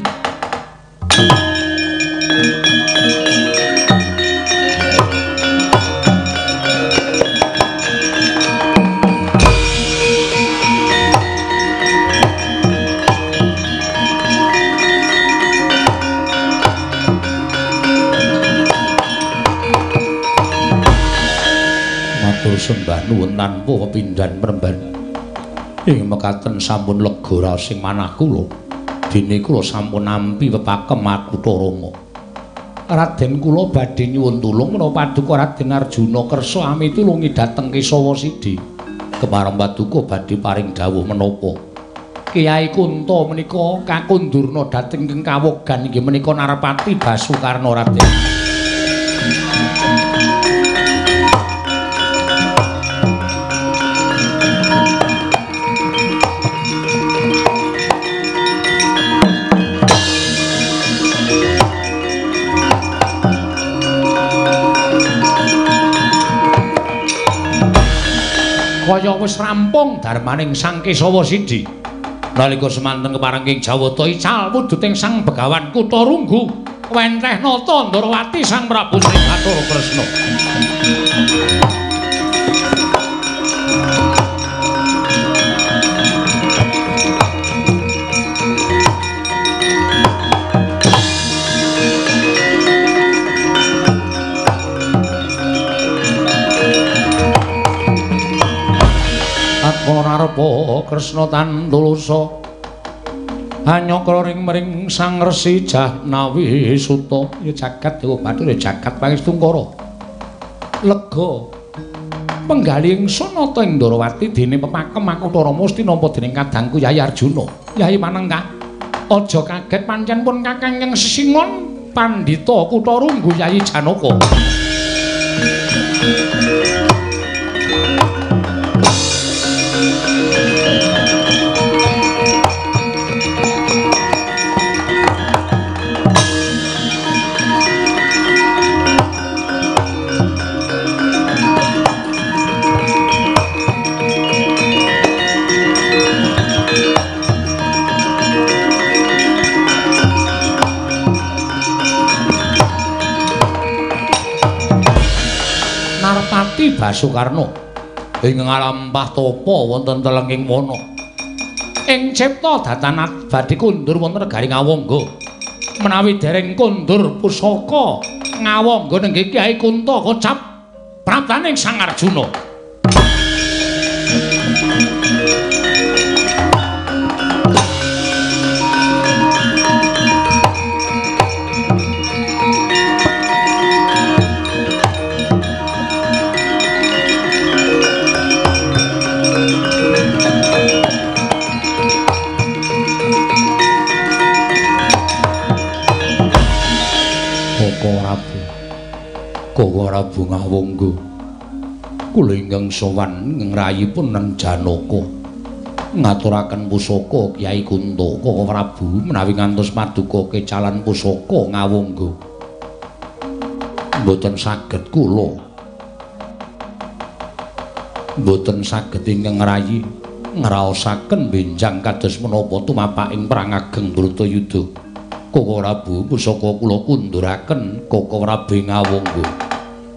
Sembah nuwun tanpa pepindhan mremban ing mekaten sampun lega raos sing manah kula dene kula sampun nampi pepakem Makutha Rama. Raden kula badhe nyuwun tulung menapa paduka Raden Arjuna kersa amitulungi dhateng Kesawa Sidi kepareng paduka badhe paring dawuh menapa Kyai Kunta menika kakundurna dhateng ing kawogan inggih menika Narpati Basukarna Raden. Kaya wis rampung darmaning Sang Kesawa Sidi nalika semanten keparenging Jawata ical wujuting Sang Begawan Kutha Runggu wenteh nata Ndarawati Sang Prabu Sri Bathara Kresna. Narpa Kresna Tandulasa anyakra ring mring Sang Resi Jahnawi Suta ya jagat Dewa Bathara jagat Pangestungkara lega penggali ingsun nata ing Ndarawati dene pepakem Makutha Rama mesti nampa dening kadangku Yai Arjuna. Yai Manengka aja kaget pancen pun Kakang Nyeng Sesingon Pandhita Kutha Runggu Yai Janaka. Narpati Basukarna ing ngalampah tapa wonten telenging wana ing cipta datanat badhe kundur wonten negari Ngawangga menawi dereng kundur pusaka Ngawangga nenggih Kyai Kunta kocap praptaning Sang Arjuna. Koko Prabu Ngawangga kula ingkang sowan ngrayipun nang Janaka ngaturaken pusaka Kyai Kunta Koko Prabu menawi ngantos paduka kecalan pusaka Ngawangga mboten saged kula mboten saged ingkang ngrayi ngraosaken benjang kados menapa tumapaking perang ageng Bratayuda. Koko Prabu pusaka kula kunduraken Koko Prabu Ngawangga.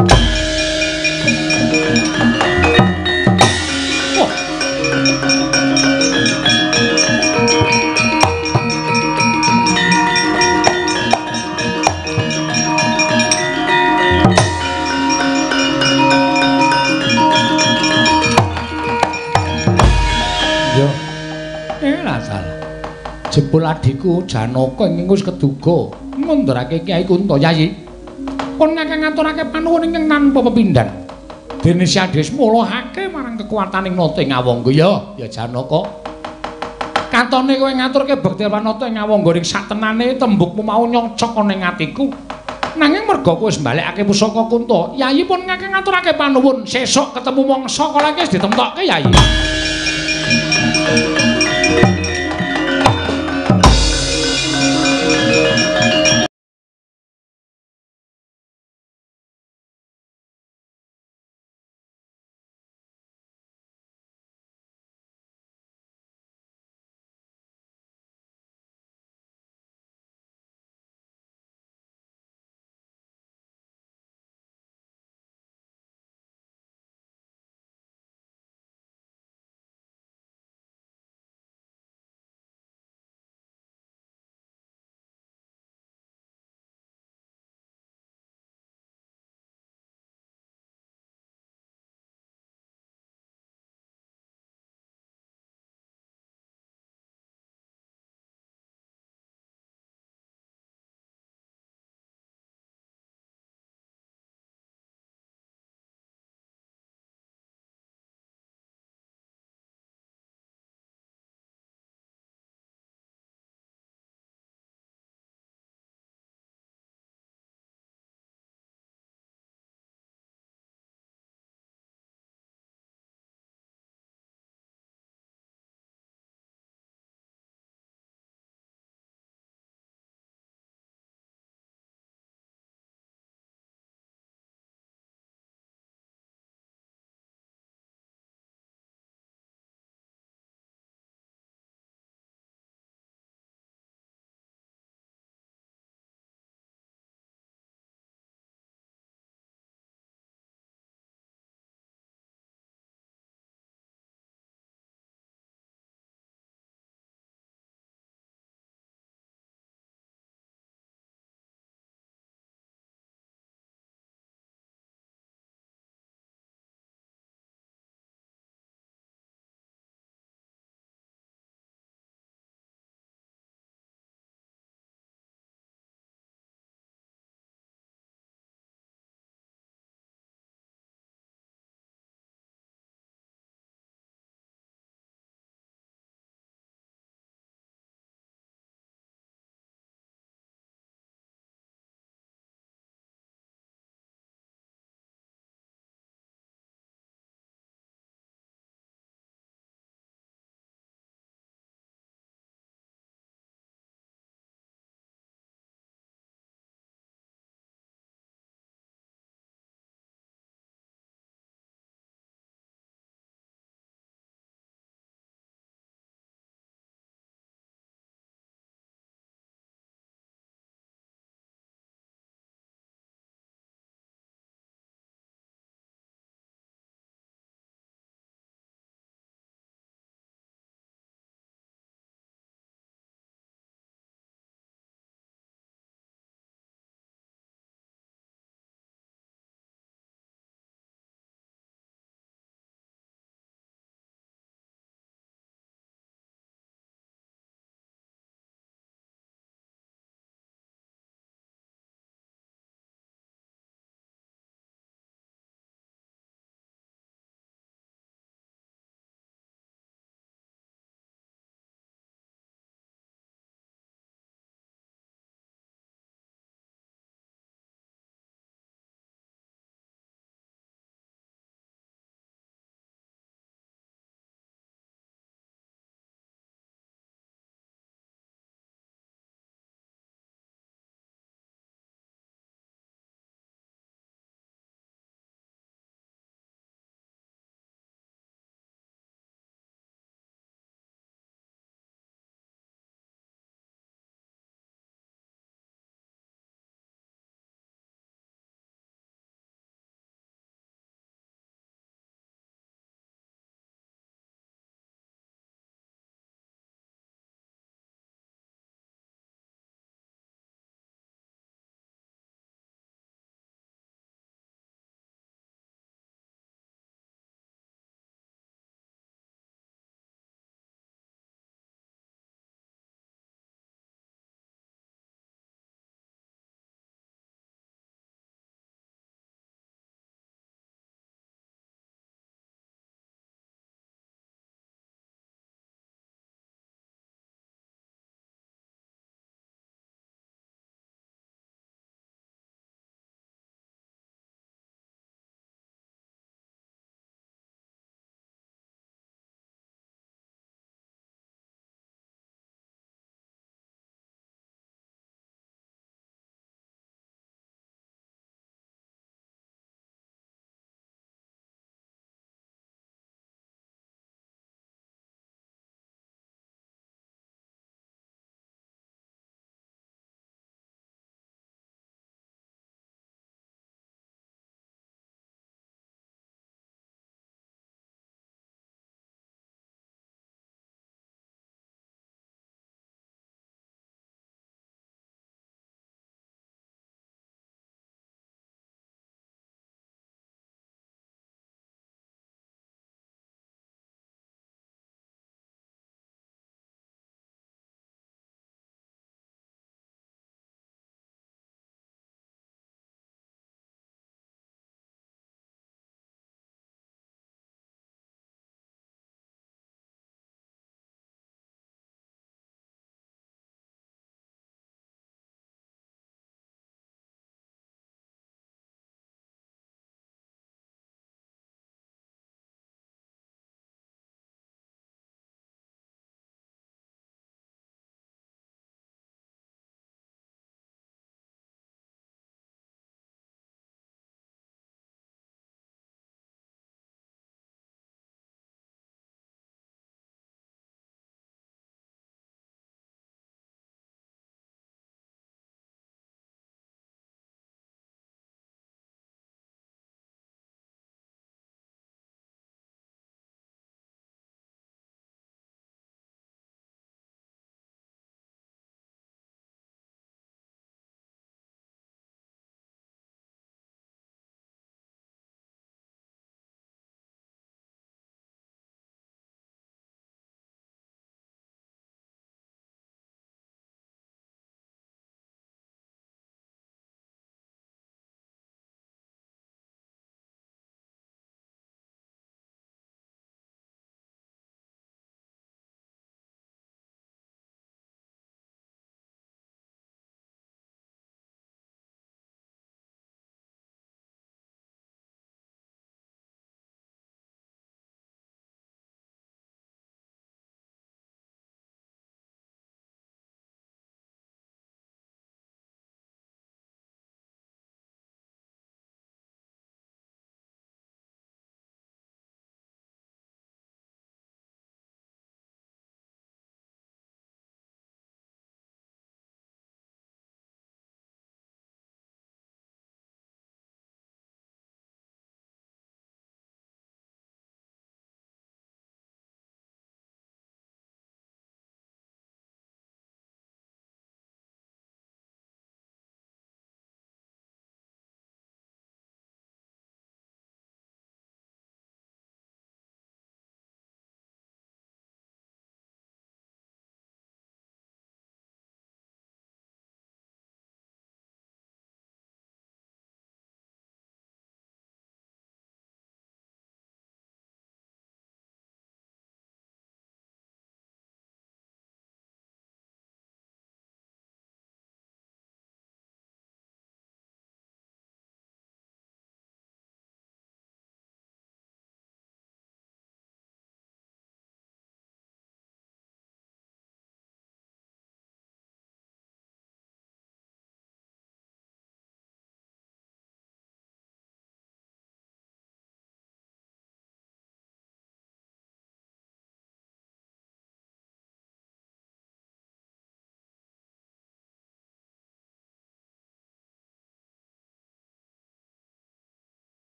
Jebul adhiku Janaka ingkang wis keduga ngundurake Kyai Kunta. Yayi pun ngakang ngaturake panuwun ingkang tanpa pepindhan dene Si Adis mulihake marang kekuwataning nata ing Ngawangga. Ya Janaka katone kowe ngaturke bekti nata ing Ngawangga ning satenane tembukmu mau nyocok ana ing atiku nanging merga kowe wis mbalekake pusaka Kunta. Yayi pun ngakang ngaturake panuwun sesuk ketemu mangsa kala iki wis ditemtokke Yayi.